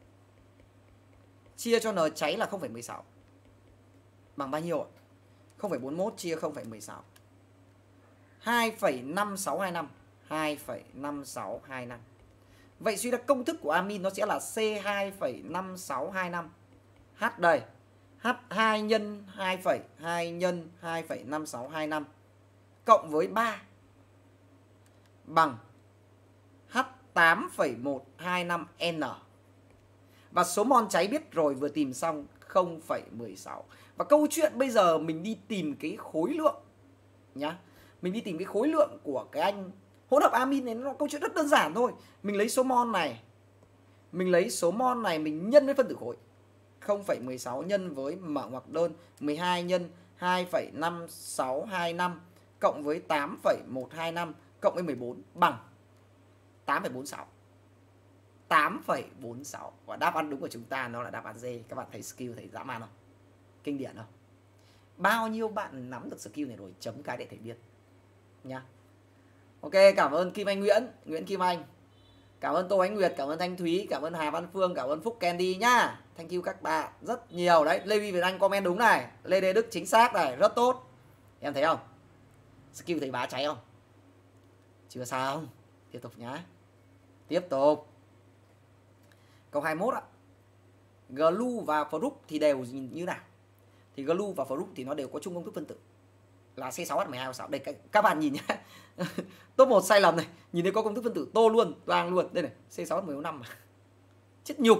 chia cho N cháy là không phẩy mười sáu. Bằng bao nhiêu ạ? không phẩy bốn mốt chia không phẩy mười sáu. hai phẩy năm sáu hai năm. hai phẩy năm sáu hai năm. Vậy suy ra công thức của amin nó sẽ là C hai phẩy năm sáu hai năm. H đây. H hai nhân hai phẩy hai nhân hai phẩy năm sáu hai năm cộng với ba bằng H tám phẩy một hai năm N. Và số mol cháy biết rồi, vừa tìm xong không phẩy mười sáu. Và câu chuyện bây giờ mình đi tìm cái khối lượng nhá. Mình đi tìm cái khối lượng của cái anh hỗn hợp amin này, nó câu chuyện rất đơn giản thôi. Mình lấy số mol này, mình lấy số mol này mình nhân với phân tử khối. không phẩy mười sáu nhân với mở ngoặc đơn mười hai nhân hai phẩy năm sáu hai năm cộng với tám phẩy một hai năm cộng với mười bốn bằng tám phẩy bốn sáu. tám phẩy bốn sáu. Và đáp án đúng của chúng ta nó là đáp án D. Các bạn thấy skill, thấy dã man không? Kinh điển không? Bao nhiêu bạn nắm được skill này rồi? Chấm cái để thầy biết nha. Ok, cảm ơn Kim Anh Nguyễn, Nguyễn Kim Anh. Cảm ơn Tô Ánh Nguyệt, cảm ơn Thanh Thúy, cảm ơn Hà Văn Phương, cảm ơn Phúc Candy nhá. Thank you các bạn rất nhiều đấy. Lê Vi Việt Anh comment đúng này, Lê Đê Đức chính xác này, rất tốt. Em thấy không? Skill thấy bá cháy không? Chưa sao. Tiếp tục nhá. Tiếp tục. Câu hai mươi mốt ạ. Glu và Fruc thì đều như nào? Thì Glu và Fruc thì nó đều có chung công thức phân tử là C sáu H mười hai O sáu. Đây các bạn nhìn nhá. Top một sai lầm này, nhìn thấy có công thức phân tử tô luôn, toang luôn. Đây này, C sáu H mười O năm mà. Chết nhục.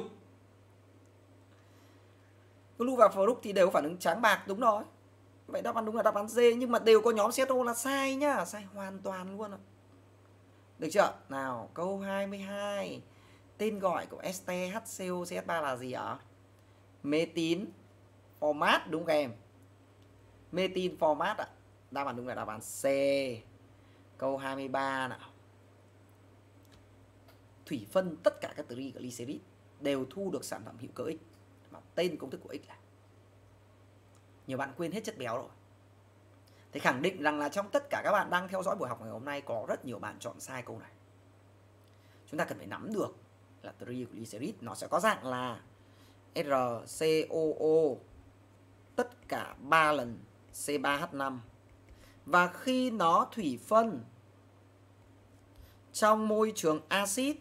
Glu và Fruc thì đều phản ứng trắng bạc, đúng rồi. Vậy đáp án đúng là đáp án D, nhưng mà đều có nhóm C H O là sai nhá, sai hoàn toàn luôn ạ. Được chưa? Nào, câu hai mươi hai. Tên gọi của este hát xê o xê hát ba là gì ạ? Methyl format đúng không các em? Methyl format ạ. Đáp án đúng là đáp án C. Câu hai mươi ba nào. Thủy phân tất cả các triglycerid đều thu được sản phẩm hữu cơ X. Mà tên công thức của X là. Nhiều bạn quên hết chất béo rồi. Thế khẳng định rằng là trong tất cả các bạn đang theo dõi buổi học ngày hôm nay có rất nhiều bạn chọn sai câu này. Chúng ta cần phải nắm được là triglycerid nó sẽ có dạng là rờ xê o o tất cả ba lần C ba H năm. Và khi nó thủy phân trong môi trường axit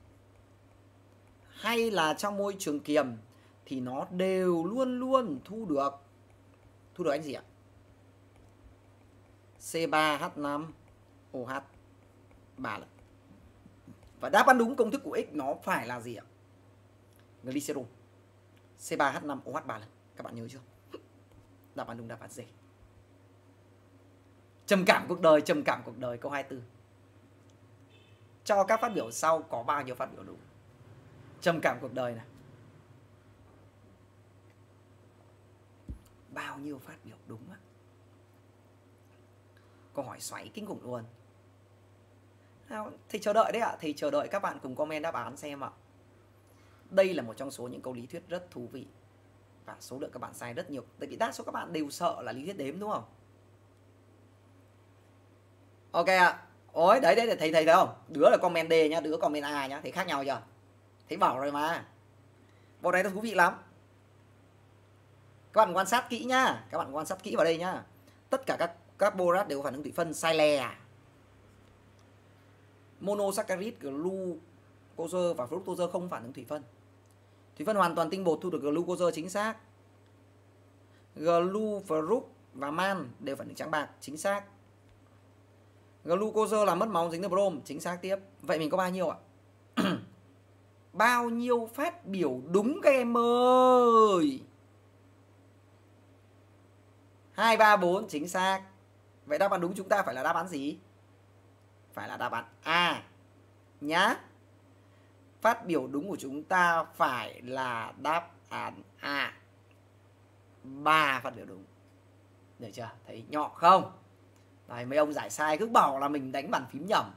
hay là trong môi trường kiềm thì nó đều luôn luôn thu được thu được anh gì ạ? C ba H năm O H ba lần. Và đáp án đúng công thức của X nó phải là gì ạ? Glycerol C ba H năm O H ba lần. Các bạn nhớ chưa? Đáp án đúng đáp án D. Trầm cảm cuộc đời, trầm cảm cuộc đời câu hai mươi tư. Cho các phát biểu sau có bao nhiêu phát biểu đúng? Trầm cảm cuộc đời này. Bao nhiêu phát biểu đúng á? Câu hỏi xoáy kinh khủng luôn. Thầy chờ đợi đấy ạ, thầy chờ đợi các bạn cùng comment đáp án xem ạ. Đây là một trong số những câu lý thuyết rất thú vị và số lượng các bạn sai rất nhiều. Tại vì đa số các bạn đều sợ là lý thuyết đếm đúng không? Ok ạ. À. Ôi đấy đấy thầy thầy thấy không? Đứa là comment D nhá, đứa comment A nhá, thấy khác nhau chưa? Thấy bảo rồi mà. Bộ này nó thú vị lắm. Các bạn quan sát kỹ nhá, các bạn quan sát kỹ vào đây nhá. Tất cả các các borat đều có phản ứng thủy phân sai lè. Monosaccharide, glucose và fructose không phản ứng thủy phân. Thủy phân hoàn toàn tinh bột thu được glucose chính xác. Glu, fruc và man đều phản ứng trắng bạc chính xác. Glucose là mất máu dính được brom chính xác tiếp. Vậy mình có bao nhiêu ạ? Bao nhiêu phát biểu đúng các em ơi? hai, ba, bốn chính xác. Vậy đáp án đúng chúng ta phải là đáp án gì? Phải là đáp án A nhá. Phát biểu đúng của chúng ta phải là đáp án A. Ba phát biểu đúng. Được chưa? Thấy nhọ không? Đấy, mấy ông giải sai cứ bảo là mình đánh bàn phím nhầm.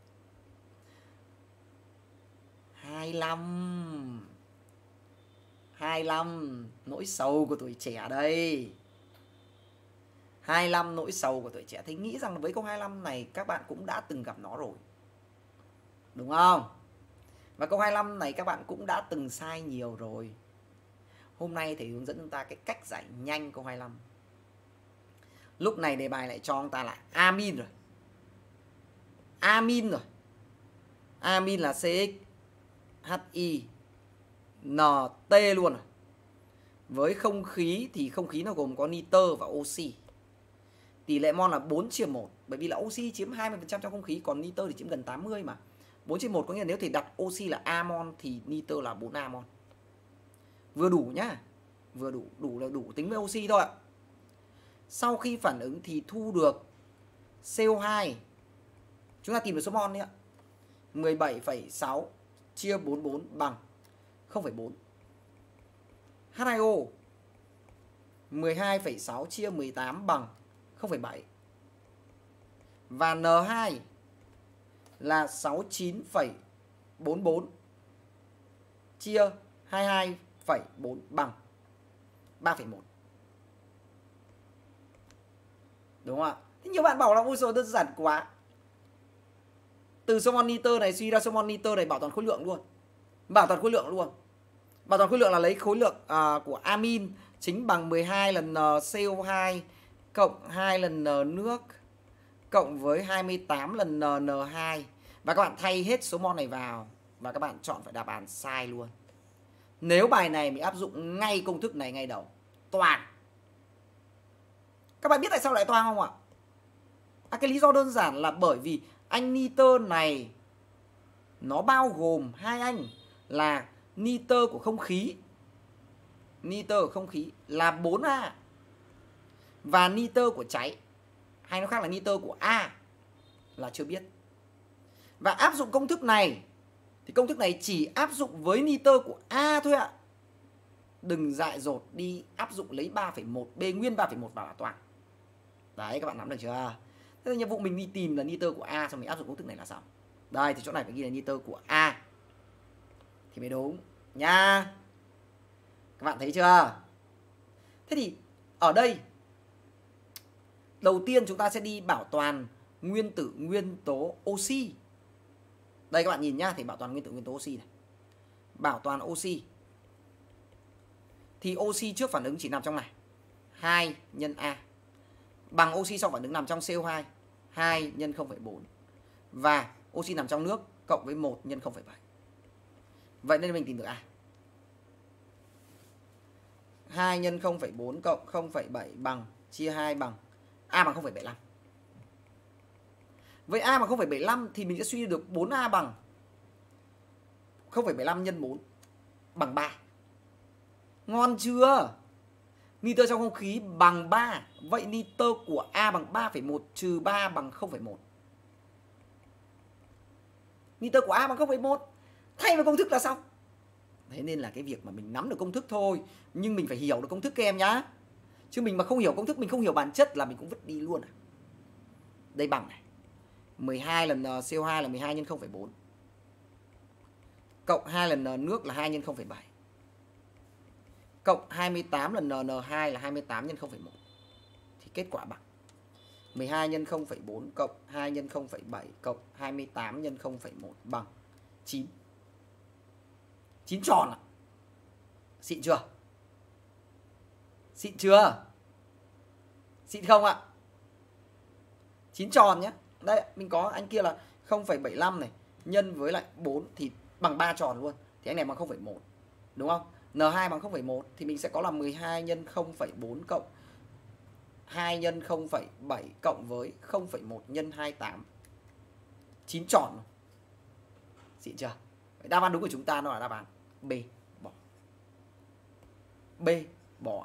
hai mươi lăm. hai mươi lăm nỗi sầu của tuổi trẻ đây. hai mươi lăm nỗi sầu của tuổi trẻ. Thì nghĩ rằng với câu hai mươi lăm này các bạn cũng đã từng gặp nó rồi. Đúng không? Và câu hai mươi lăm này các bạn cũng đã từng sai nhiều rồi. Hôm nay thầy hướng dẫn chúng ta cái cách giải nhanh câu hai mươi lăm. Lúc này đề bài lại cho chúng ta là amin rồi. Amin rồi. Amin là C X H I N T luôn rồi. Với không khí thì không khí nó gồm có nitơ và oxy. Tỷ lệ mol là bốn chia một. Bởi vì là oxy chiếm hai mươi phần trăm trong không khí, còn nitơ thì chiếm gần tám mươi mà. bốn chia một có nghĩa là nếu thầy đặt oxy là A mol thì nitơ là bốn A mol. Vừa đủ nhá. Vừa đủ, đủ là đủ tính với oxy thôi ạ. Sau khi phản ứng thì thu được C O hai. Chúng ta tìm được số mol đi ạ. mười bảy phẩy sáu chia bốn mươi bốn bằng không phẩy bốn. H hai O mười hai phẩy sáu chia mười tám bằng không phẩy bảy. Và N hai là sáu mươi chín phẩy bốn mươi bốn chia hai mươi hai phẩy bốn bằng ba phẩy một. Đúng không ạ? Thế nhiều bạn bảo là ôi dồi đơn giản quá. Từ số mol nitơ này suy ra số mol nitơ này bảo toàn khối lượng luôn. Bảo toàn khối lượng luôn. Bảo toàn khối lượng là lấy khối lượng à, của amin chính bằng mười hai lần C O hai cộng hai lần N nước cộng với hai mươi tám lần N N hai. Và các bạn thay hết số mol này vào và các bạn chọn phải đáp án sai luôn. Nếu bài này mình áp dụng ngay công thức này ngay đầu, toàn. Các bạn biết tại sao lại toang không ạ? À, cái lý do đơn giản là bởi vì anh nitơ này nó bao gồm hai anh là nitơ của không khí. Nitơ của không khí là bốn A và nitơ của cháy, hay nó khác là nitơ của A là chưa biết. Và áp dụng công thức này thì công thức này chỉ áp dụng với nitơ của A thôi ạ. Đừng dại dột đi áp dụng lấy ba phẩy một, B nguyên ba phẩy một vào là toàn. Đấy, các bạn nắm được chưa? Thế là nhiệm vụ mình đi tìm là nitơ của A, xong mình áp dụng công thức này là xong. Đây thì chỗ này phải ghi là nitơ của A thì mới đúng nha. Các bạn thấy chưa? Thế thì ở đây đầu tiên chúng ta sẽ đi bảo toàn nguyên tử nguyên tố oxy. Đây các bạn nhìn nhá, thì bảo toàn nguyên tử nguyên tố oxy này. Bảo toàn oxy thì oxy trước phản ứng chỉ nằm trong này, hai nhân A bằng oxy sau phản ứng nằm trong C O hai, hai nhân không phẩy bốn và oxy nằm trong nước cộng với một nhân không phẩy bảy. Vậy nên mình tìm được A. hai nhân không phẩy bốn cộng không phẩy bảy bằng chia hai bằng A bằng không phẩy bảy lăm. Với A bằng không phẩy bảy lăm thì mình sẽ suy được bốn A bằng không phẩy bảy lăm nhân bốn bằng ba. Ngon chưa? Nitơ trong không khí bằng ba. Vậy nitơ của A bằng ba phẩy một trừ ba bằng không phẩy một. Nitơ của A bằng không phẩy một. Thay vào công thức là xong. Thế nên là cái việc mà mình nắm được công thức thôi, nhưng mình phải hiểu được công thức các em nhá. Chứ mình mà không hiểu công thức, mình không hiểu bản chất là mình cũng vứt đi luôn à. Đây bằng này, mười hai lần C O hai là mười hai nhân không phẩy bốn cộng hai lần N nước là hai nhân không phẩy bảy. Cộng hai mươi tám lần N N hai là hai mươi tám nhân không phẩy một. Thì kết quả bằng mười hai nhân không phẩy bốn cộng hai nhân không phẩy bảy cộng hai mươi tám nhân không phẩy một bằng chín. chín tròn ạ. À? Xịn chưa? Xịn chưa? Xịn không ạ? À? chín tròn nhé. Đây, mình có anh kia là không phẩy bảy mươi lăm này nhân với lại bốn thì bằng ba tròn luôn. Thì anh này bằng không phẩy một. Đúng không? N hai bằng không phẩy một thì mình sẽ có là mười hai nhân không phẩy bốn cộng hai nhân không phẩy bảy cộng với không phẩy một nhân hai mươi tám. chín tròn. Xịn chưa? Đáp án đúng của chúng ta nó là đáp án B. Bỏ. B. Bỏ.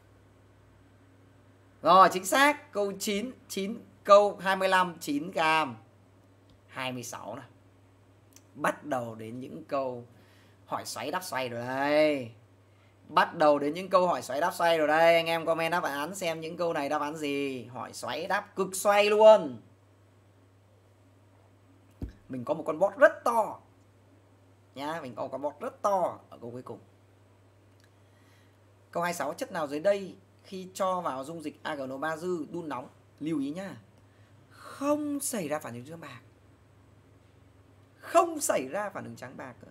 Rồi, chính xác. Câu chín. chín câu hai mươi lăm. chín gam. hai mươi sáu này. Bắt đầu đến những câu hỏi xoáy đáp xoay rồi đây. Bắt đầu đến những câu hỏi xoáy đáp xoay rồi đây. Anh em comment đáp án xem những câu này đáp án gì. Hỏi xoáy đáp cực xoay luôn. Mình có một con bot rất to nhá. Mình có một con bot rất to ở câu cuối cùng. Câu hai mươi sáu. Chất nào dưới đây khi cho vào dung dịch a G N O ba dư đun nóng, lưu ý nhá, không xảy ra phản ứng trắng bạc. Không xảy ra phản ứng trắng bạc.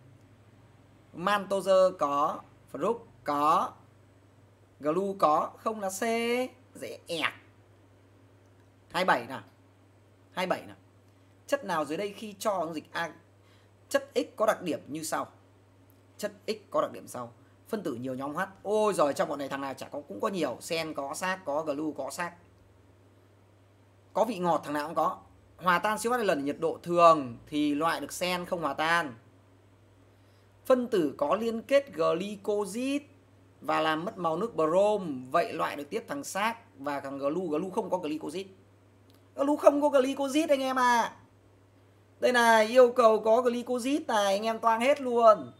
Maltose có, Fruc có, Glue có, không là C. Dễ ẹt. hai mươi bảy nào. hai mươi bảy nào. Chất nào dưới đây khi cho dung dịch A, chất X có đặc điểm như sau. Chất X có đặc điểm sau. Phân tử nhiều nhóm H. Ôi giời, trong bọn này thằng nào chả có, cũng có nhiều. Sen có, xác có, Glue có, xác. Có vị ngọt thằng nào cũng có. Hòa tan xê o hát hai lần ở nhiệt độ thường thì loại được sen không hòa tan. Phân tử có liên kết glycosid và làm mất màu nước brom, vậy loại được tiếp thằng xác và thằng Glue. Glue không có glycosid. Glue không có glycosid anh em à. Đây này, yêu cầu có glycosid này, anh em toang hết luôn.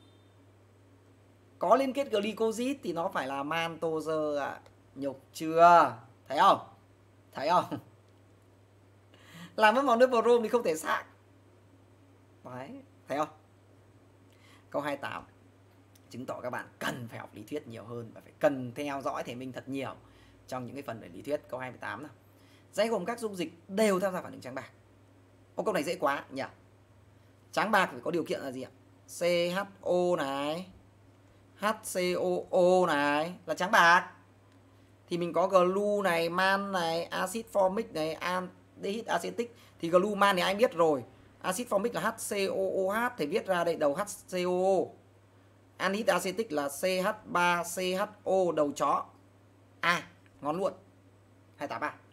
Có liên kết glycosid thì nó phải là maltose ạ. À. Nhục chưa? Thấy không? Thấy không? Làm mất màu nước brom thì không thể xác. Đấy, thấy không? Câu hai mươi tám. Chứng tỏ các bạn cần phải học lý thuyết nhiều hơn và phải cần theo dõi thầy Minh thật nhiều trong những cái phần về lý thuyết. Câu hai mươi tám nào. Dãy gồm các dung dịch đều tham gia phản ứng trắng bạc. Ô, câu này dễ quá nhỉ. Trắng bạc phải có điều kiện là gì ạ? xê hát o này, hát xê o o này là trắng bạc. Thì mình có Glue này, man này, axit formic này, aldehyde acetic. Thì Glue man thì anh biết rồi. Axit formic là hát xê o o hát thì viết ra đây đầu hát xê o o. Aldehyde acetic là xê hát ba xê hát o đầu chó. À, ngon luôn. hai mươi tám à.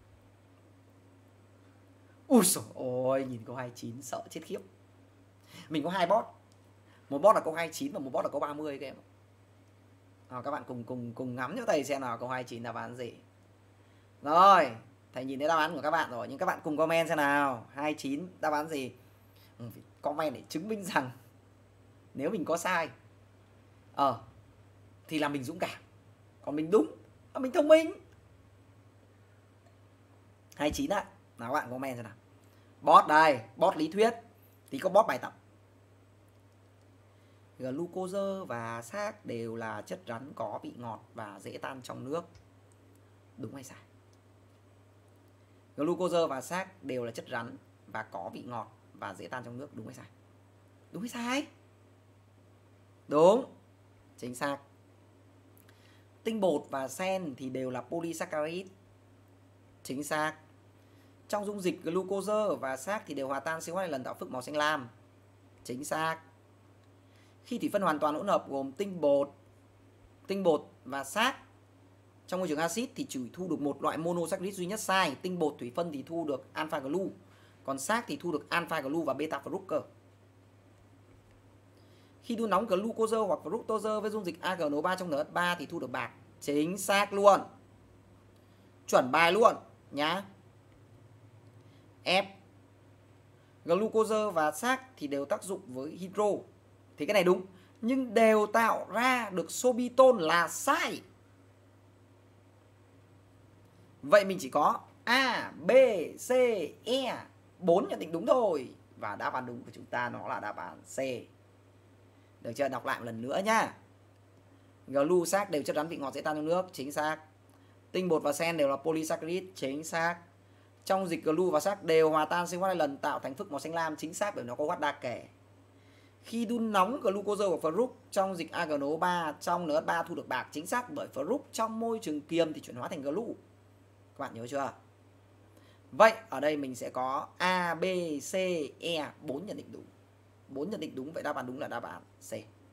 Ui dồi ôi, nhìn câu hai mươi chín sợ chết khiếp. Mình có hai bot. Một bot là câu hai mươi chín và một bot là câu ba mươi các em. À, các bạn cùng cùng cùng ngắm cho thầy xem nào câu hai mươi chín đáp án gì. Rồi, thầy nhìn thấy đáp án của các bạn rồi, nhưng các bạn cùng comment xem nào, hai mươi chín đáp án gì. Ừ, comment để chứng minh rằng nếu mình có sai Ờ thì là mình dũng cảm. Còn mình đúng là mình thông minh. hai mươi chín ạ. Nào các bạn comment xem nào. Bot đây, bot lý thuyết thì có bot bài tập. Glucose và xác đều là chất rắn có vị ngọt và dễ tan trong nước. Đúng hay sai? Glucose và xác đều là chất rắn và có vị ngọt và dễ tan trong nước. Đúng hay sai? Đúng hay sai? Đúng. Chính xác. Tinh bột và sen thì đều là polysaccharide. Chính xác. Trong dung dịch glucose và xác thì đều hòa tan xê o hát hai lần tạo phức màu xanh lam. Chính xác. Khi thủy phân hoàn toàn hỗn hợp gồm tinh bột, tinh bột và xác trong môi trường axit thì chỉ thu được một loại monosaccharide duy nhất. Sai. Tinh bột thủy phân thì thu được alpha glu, còn xác thì thu được alpha glu và beta fructose. Khi đun nóng glucose hoặc fructose với dung dịch a G N O ba trong N H ba thì thu được bạc. Chính xác luôn. Chuẩn bài luôn nhá. F. Glucose và xác thì đều tác dụng với hydro. Thì cái này đúng, nhưng đều tạo ra được sorbitol là sai. Vậy mình chỉ có A, B, C, E, bốn nhận định đúng thôi. Và đáp án đúng của chúng ta nó là đáp án C. Được chưa? Đọc lại một lần nữa nhá. Glu xác đều chất rắn vị ngọt dễ tan trong nước, chính xác. Tinh bột và sen đều là polysaccharide, chính xác. Trong dịch glu và xác đều hòa tan sinh hóa hai lần tạo thành phức màu xanh lam, chính xác bởi nó có quát đa kể. Khi đun nóng glucose và fruct trong dịch a giê en o ba trong en ét ba thu được bạc, chính xác bởi fruct trong môi trường kiềm thì chuyển hóa thành glu. Các bạn nhớ chưa? Vậy ở đây mình sẽ có A, B, C, E, bốn nhận định đúng. bốn nhận định đúng, vậy đáp án đúng là đáp án C.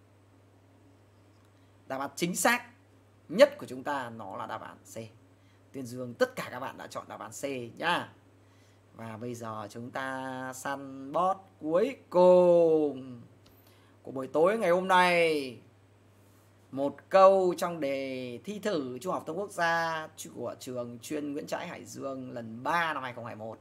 Đáp án chính xác nhất của chúng ta nó là đáp án C. Tuyên dương tất cả các bạn đã chọn đáp án C nhá. Và bây giờ chúng ta săn bot cuối cùng của buổi tối ngày hôm nay. Một câu trong đề thi thử Trung học thông quốc gia của trường chuyên Nguyễn Trãi Hải Dương lần ba năm hai không hai mốt.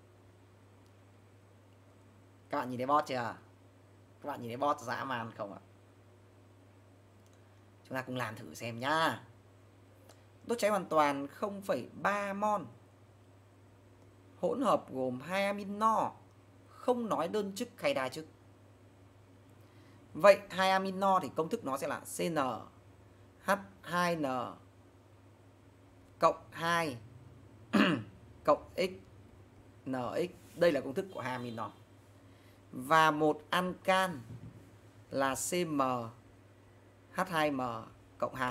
Các bạn nhìn thấy bot chưa? Các bạn nhìn thấy bot dã man không ạ? Chúng ta cùng làm thử xem nhá. Đốt cháy hoàn toàn không phẩy ba mol. Hỗn hợp gồm hai amin no, không nói đơn chức hay đa chức. Vậy hai amin no thì công thức nó sẽ là C N H hai N cộng hai cộng X N X. Đây là công thức của hai amin no. Và một ancan là C M H hai M cộng hai.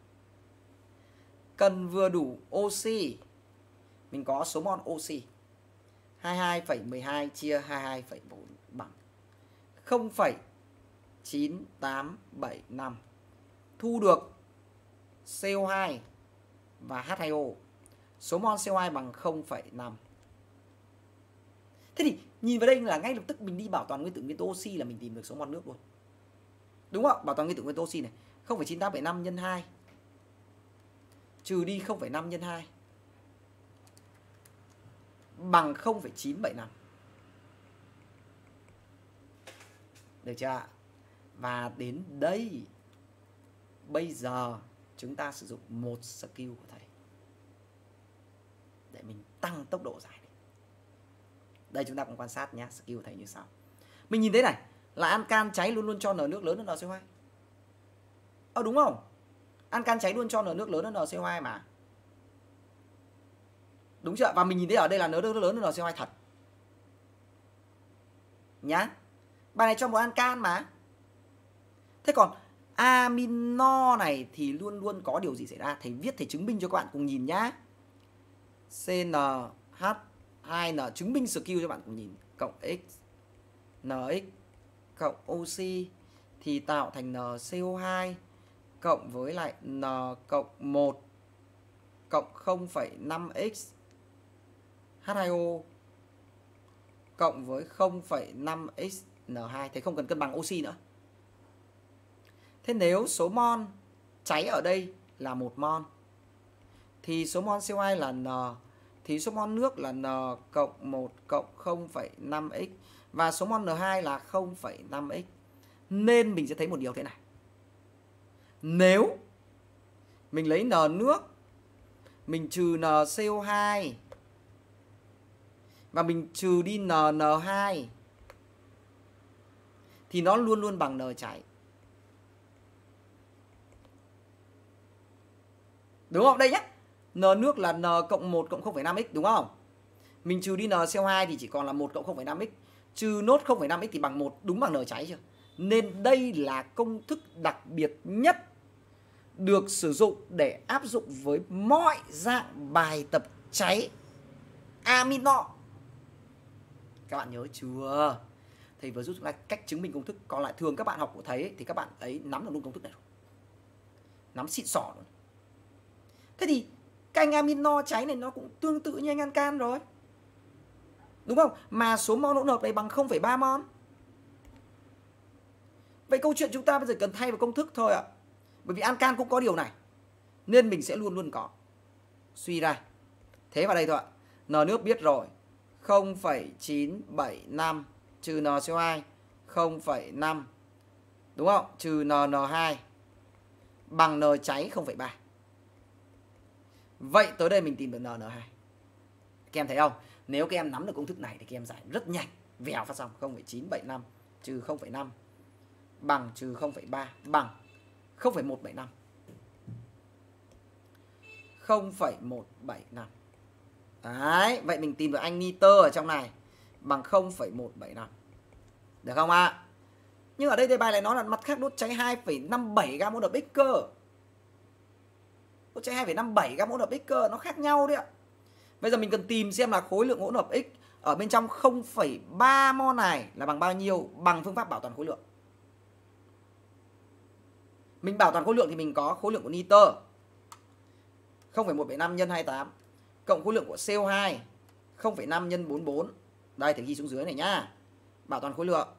Cần vừa đủ oxy. Mình có số mol oxy hai mươi hai phẩy mười hai chia hai mươi hai phẩy bốn bằng không phẩy chín tám bảy năm. Thu được C O hai và H hai O. Số mol C O hai bằng không phẩy năm. Thế thì nhìn vào đây là ngay lập tức mình đi bảo toàn nguyên tử nguyên tố oxy là mình tìm được số mol nước luôn. Đúng không? Bảo toàn nguyên tử nguyên tố oxy này không phẩy chín tám bảy năm nhân hai trừ đi không phẩy năm nhân hai bằng không phẩy chín bảy năm. Được chưa? Và đến đây bây giờ chúng ta sử dụng một skill của thầy để mình tăng tốc độ giải. Đây chúng ta cùng quan sát nhé. Skill của thầy như sau. Mình nhìn thấy này là ancan cháy luôn luôn cho n nước lớn hơn en xê o hai. Ờ đúng không? Ancan cháy luôn cho n nước lớn hơn en xê o hai mà. Đúng chưa? Và mình nhìn thấy ở đây là n nước lớn hơn en xê o hai thật. Nhá. Bài này cho một ancan mà. Thế còn amino này thì luôn luôn có điều gì xảy ra? Thầy viết, thầy chứng minh cho các bạn cùng nhìn nhá. C N H hai N chứng minh skill cho bạn cùng nhìn. Cộng X N X cộng oxy thì tạo thành N C O hai cộng với lại N cộng một cộng không phẩy năm x H hai O cộng với không phẩy năm x N hai. Thế không cần cân bằng oxy nữa. Thế nếu số mol cháy ở đây là một mol thì số mol C O hai là N, thì số mol nước là N cộng một cộng không phẩy năm x và số mol N hai là không phẩy năm x. Nên mình sẽ thấy một điều thế này. Nếu mình lấy N nước, mình trừ N C O hai và mình trừ đi N N hai thì nó luôn luôn bằng N cháy. Đúng không? Đây nhé. N nước là N cộng một cộng không phẩy năm x đúng không? Mình trừ đi N C O hai thì chỉ còn là một cộng không phẩy năm x. Trừ nốt không phẩy năm x thì bằng một, đúng bằng N cháy chưa? Nên đây là công thức đặc biệt nhất được sử dụng để áp dụng với mọi dạng bài tập cháy amino. Các bạn nhớ chưa? Thầy vừa giúp chúng ta cách chứng minh công thức. Còn lại thường các bạn học của thầy ấy, thì các bạn ấy nắm được luôn công thức này rồi. Nắm xịn sỏ rồi. Thế thì các anh amino cháy này nó cũng tương tự như anh ancan rồi. Đúng không? Mà số mol hỗn hợp này bằng không phẩy ba mol. Vậy câu chuyện chúng ta bây giờ cần thay vào công thức thôi ạ. Bởi vì ancan cũng có điều này. Nên mình sẽ luôn luôn có. Suy ra. Thế vào đây thôi ạ. N nước biết rồi. không phẩy chín bảy năm trừ N C O hai không phẩy năm. Đúng không? Trừ N N hai bằng N cháy không phẩy ba. Vậy tới đây mình tìm được N N hai. Các em thấy không? Nếu các em nắm được công thức này thì các em giải rất nhanh. Vèo phát xong. không phẩy chín bảy năm trừ không phẩy năm bằng trừ không phẩy ba bằng không phẩy một bảy năm. không phẩy một bảy năm. Đấy, vậy mình tìm được anh nitơ ở trong này bằng không phẩy một bảy năm. Được không ạ? À? Nhưng ở đây đề bài lại nói là mặt khác đốt cháy hai phẩy năm bảy gam hỗn hợp X cơ. Đốt cháy hai phẩy năm bảy gam hỗn hợp X cơ, nó khác nhau đấy ạ. Bây giờ mình cần tìm xem là khối lượng hỗn hợp X ở bên trong không phẩy ba mol này là bằng bao nhiêu, bằng phương pháp bảo toàn khối lượng. Mình bảo toàn khối lượng thì mình có khối lượng của nitơ không phẩy một bảy năm nhân hai mươi tám cộng khối lượng của xê o hai không phẩy năm nhân bốn mươi bốn. Đây, thử ghi xuống dưới này nhá. Bảo toàn khối lượng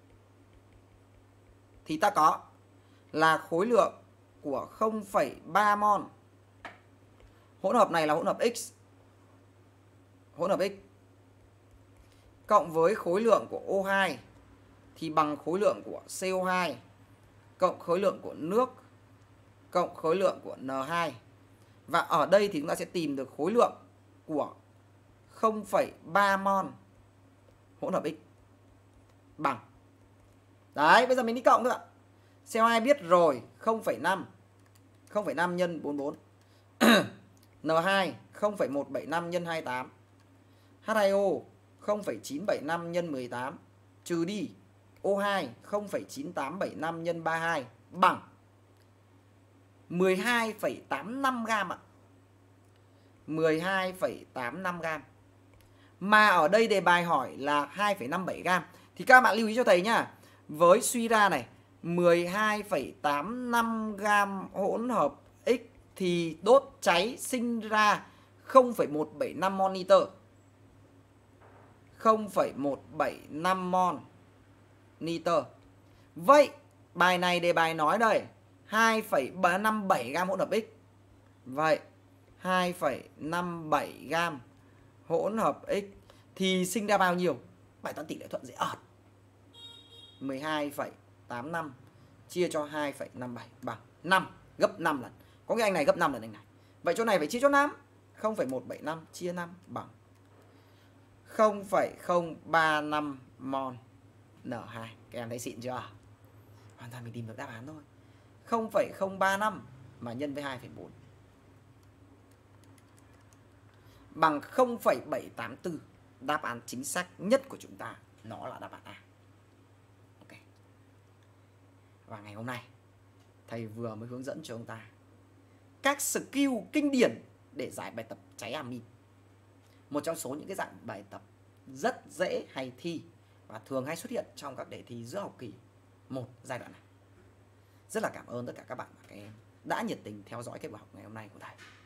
thì ta có là khối lượng của không phẩy ba mol. Hỗn hợp này là hỗn hợp X. Hỗn hợp X cộng với khối lượng của O hai thì bằng khối lượng của xê o hai cộng khối lượng của nước cộng khối lượng của N hai. Và ở đây thì chúng ta sẽ tìm được khối lượng của không phẩy ba mol hỗn hợp X bằng. Đấy, bây giờ mình đi cộng thôi ạ. xê o hai biết rồi, không phẩy năm. không phẩy năm nhân bốn mươi bốn. N hai không phẩy một bảy năm nhân hai mươi tám. H hai O không phẩy chín bảy năm nhân mười tám trừ đi O hai không phẩy chín tám bảy năm nhân ba mươi hai bằng mười hai phẩy tám năm gam ạ. mười hai phẩy tám năm gam. Mà ở đây đề bài hỏi là hai phẩy năm bảy gam. Thì các bạn lưu ý cho thầy nhá. Với suy ra này, mười hai phẩy tám năm gam hỗn hợp X thì đốt cháy sinh ra không phẩy một bảy năm mol nitơ. không phẩy một bảy năm mol nitơ. Vậy bài này đề bài nói đây hai phẩy năm bảy gam hỗn hợp X. Vậy hai phẩy năm bảy gam hỗn hợp X thì sinh ra bao nhiêu? Bài toán tỷ lệ thuận dễ ợt. mười hai phẩy tám năm chia cho hai phẩy năm bảy bằng năm, gấp năm lần. Có cái anh này gấp năm lần anh này. Vậy chỗ này phải chia cho năm. không phẩy một bảy năm chia năm bằng không phẩy không ba năm mol N hai. Các em thấy xịn chưa? Hoàn toàn mình tìm được đáp án thôi. không phẩy không ba năm mà nhân với hai phẩy bốn bằng không phẩy bảy tám tư. Đáp án chính xác nhất của chúng ta nó là đáp án A. Ok. Và ngày hôm nay thầy vừa mới hướng dẫn cho chúng ta các skill kinh điển để giải bài tập cháy amin. Một trong số những cái dạng bài tập rất dễ hay thi và thường hay xuất hiện trong các đề thi giữa học kỳ một giai đoạn này. Rất là cảm ơn tất cả các bạn và các em đã nhiệt tình theo dõi cái buổi học ngày hôm nay của thầy.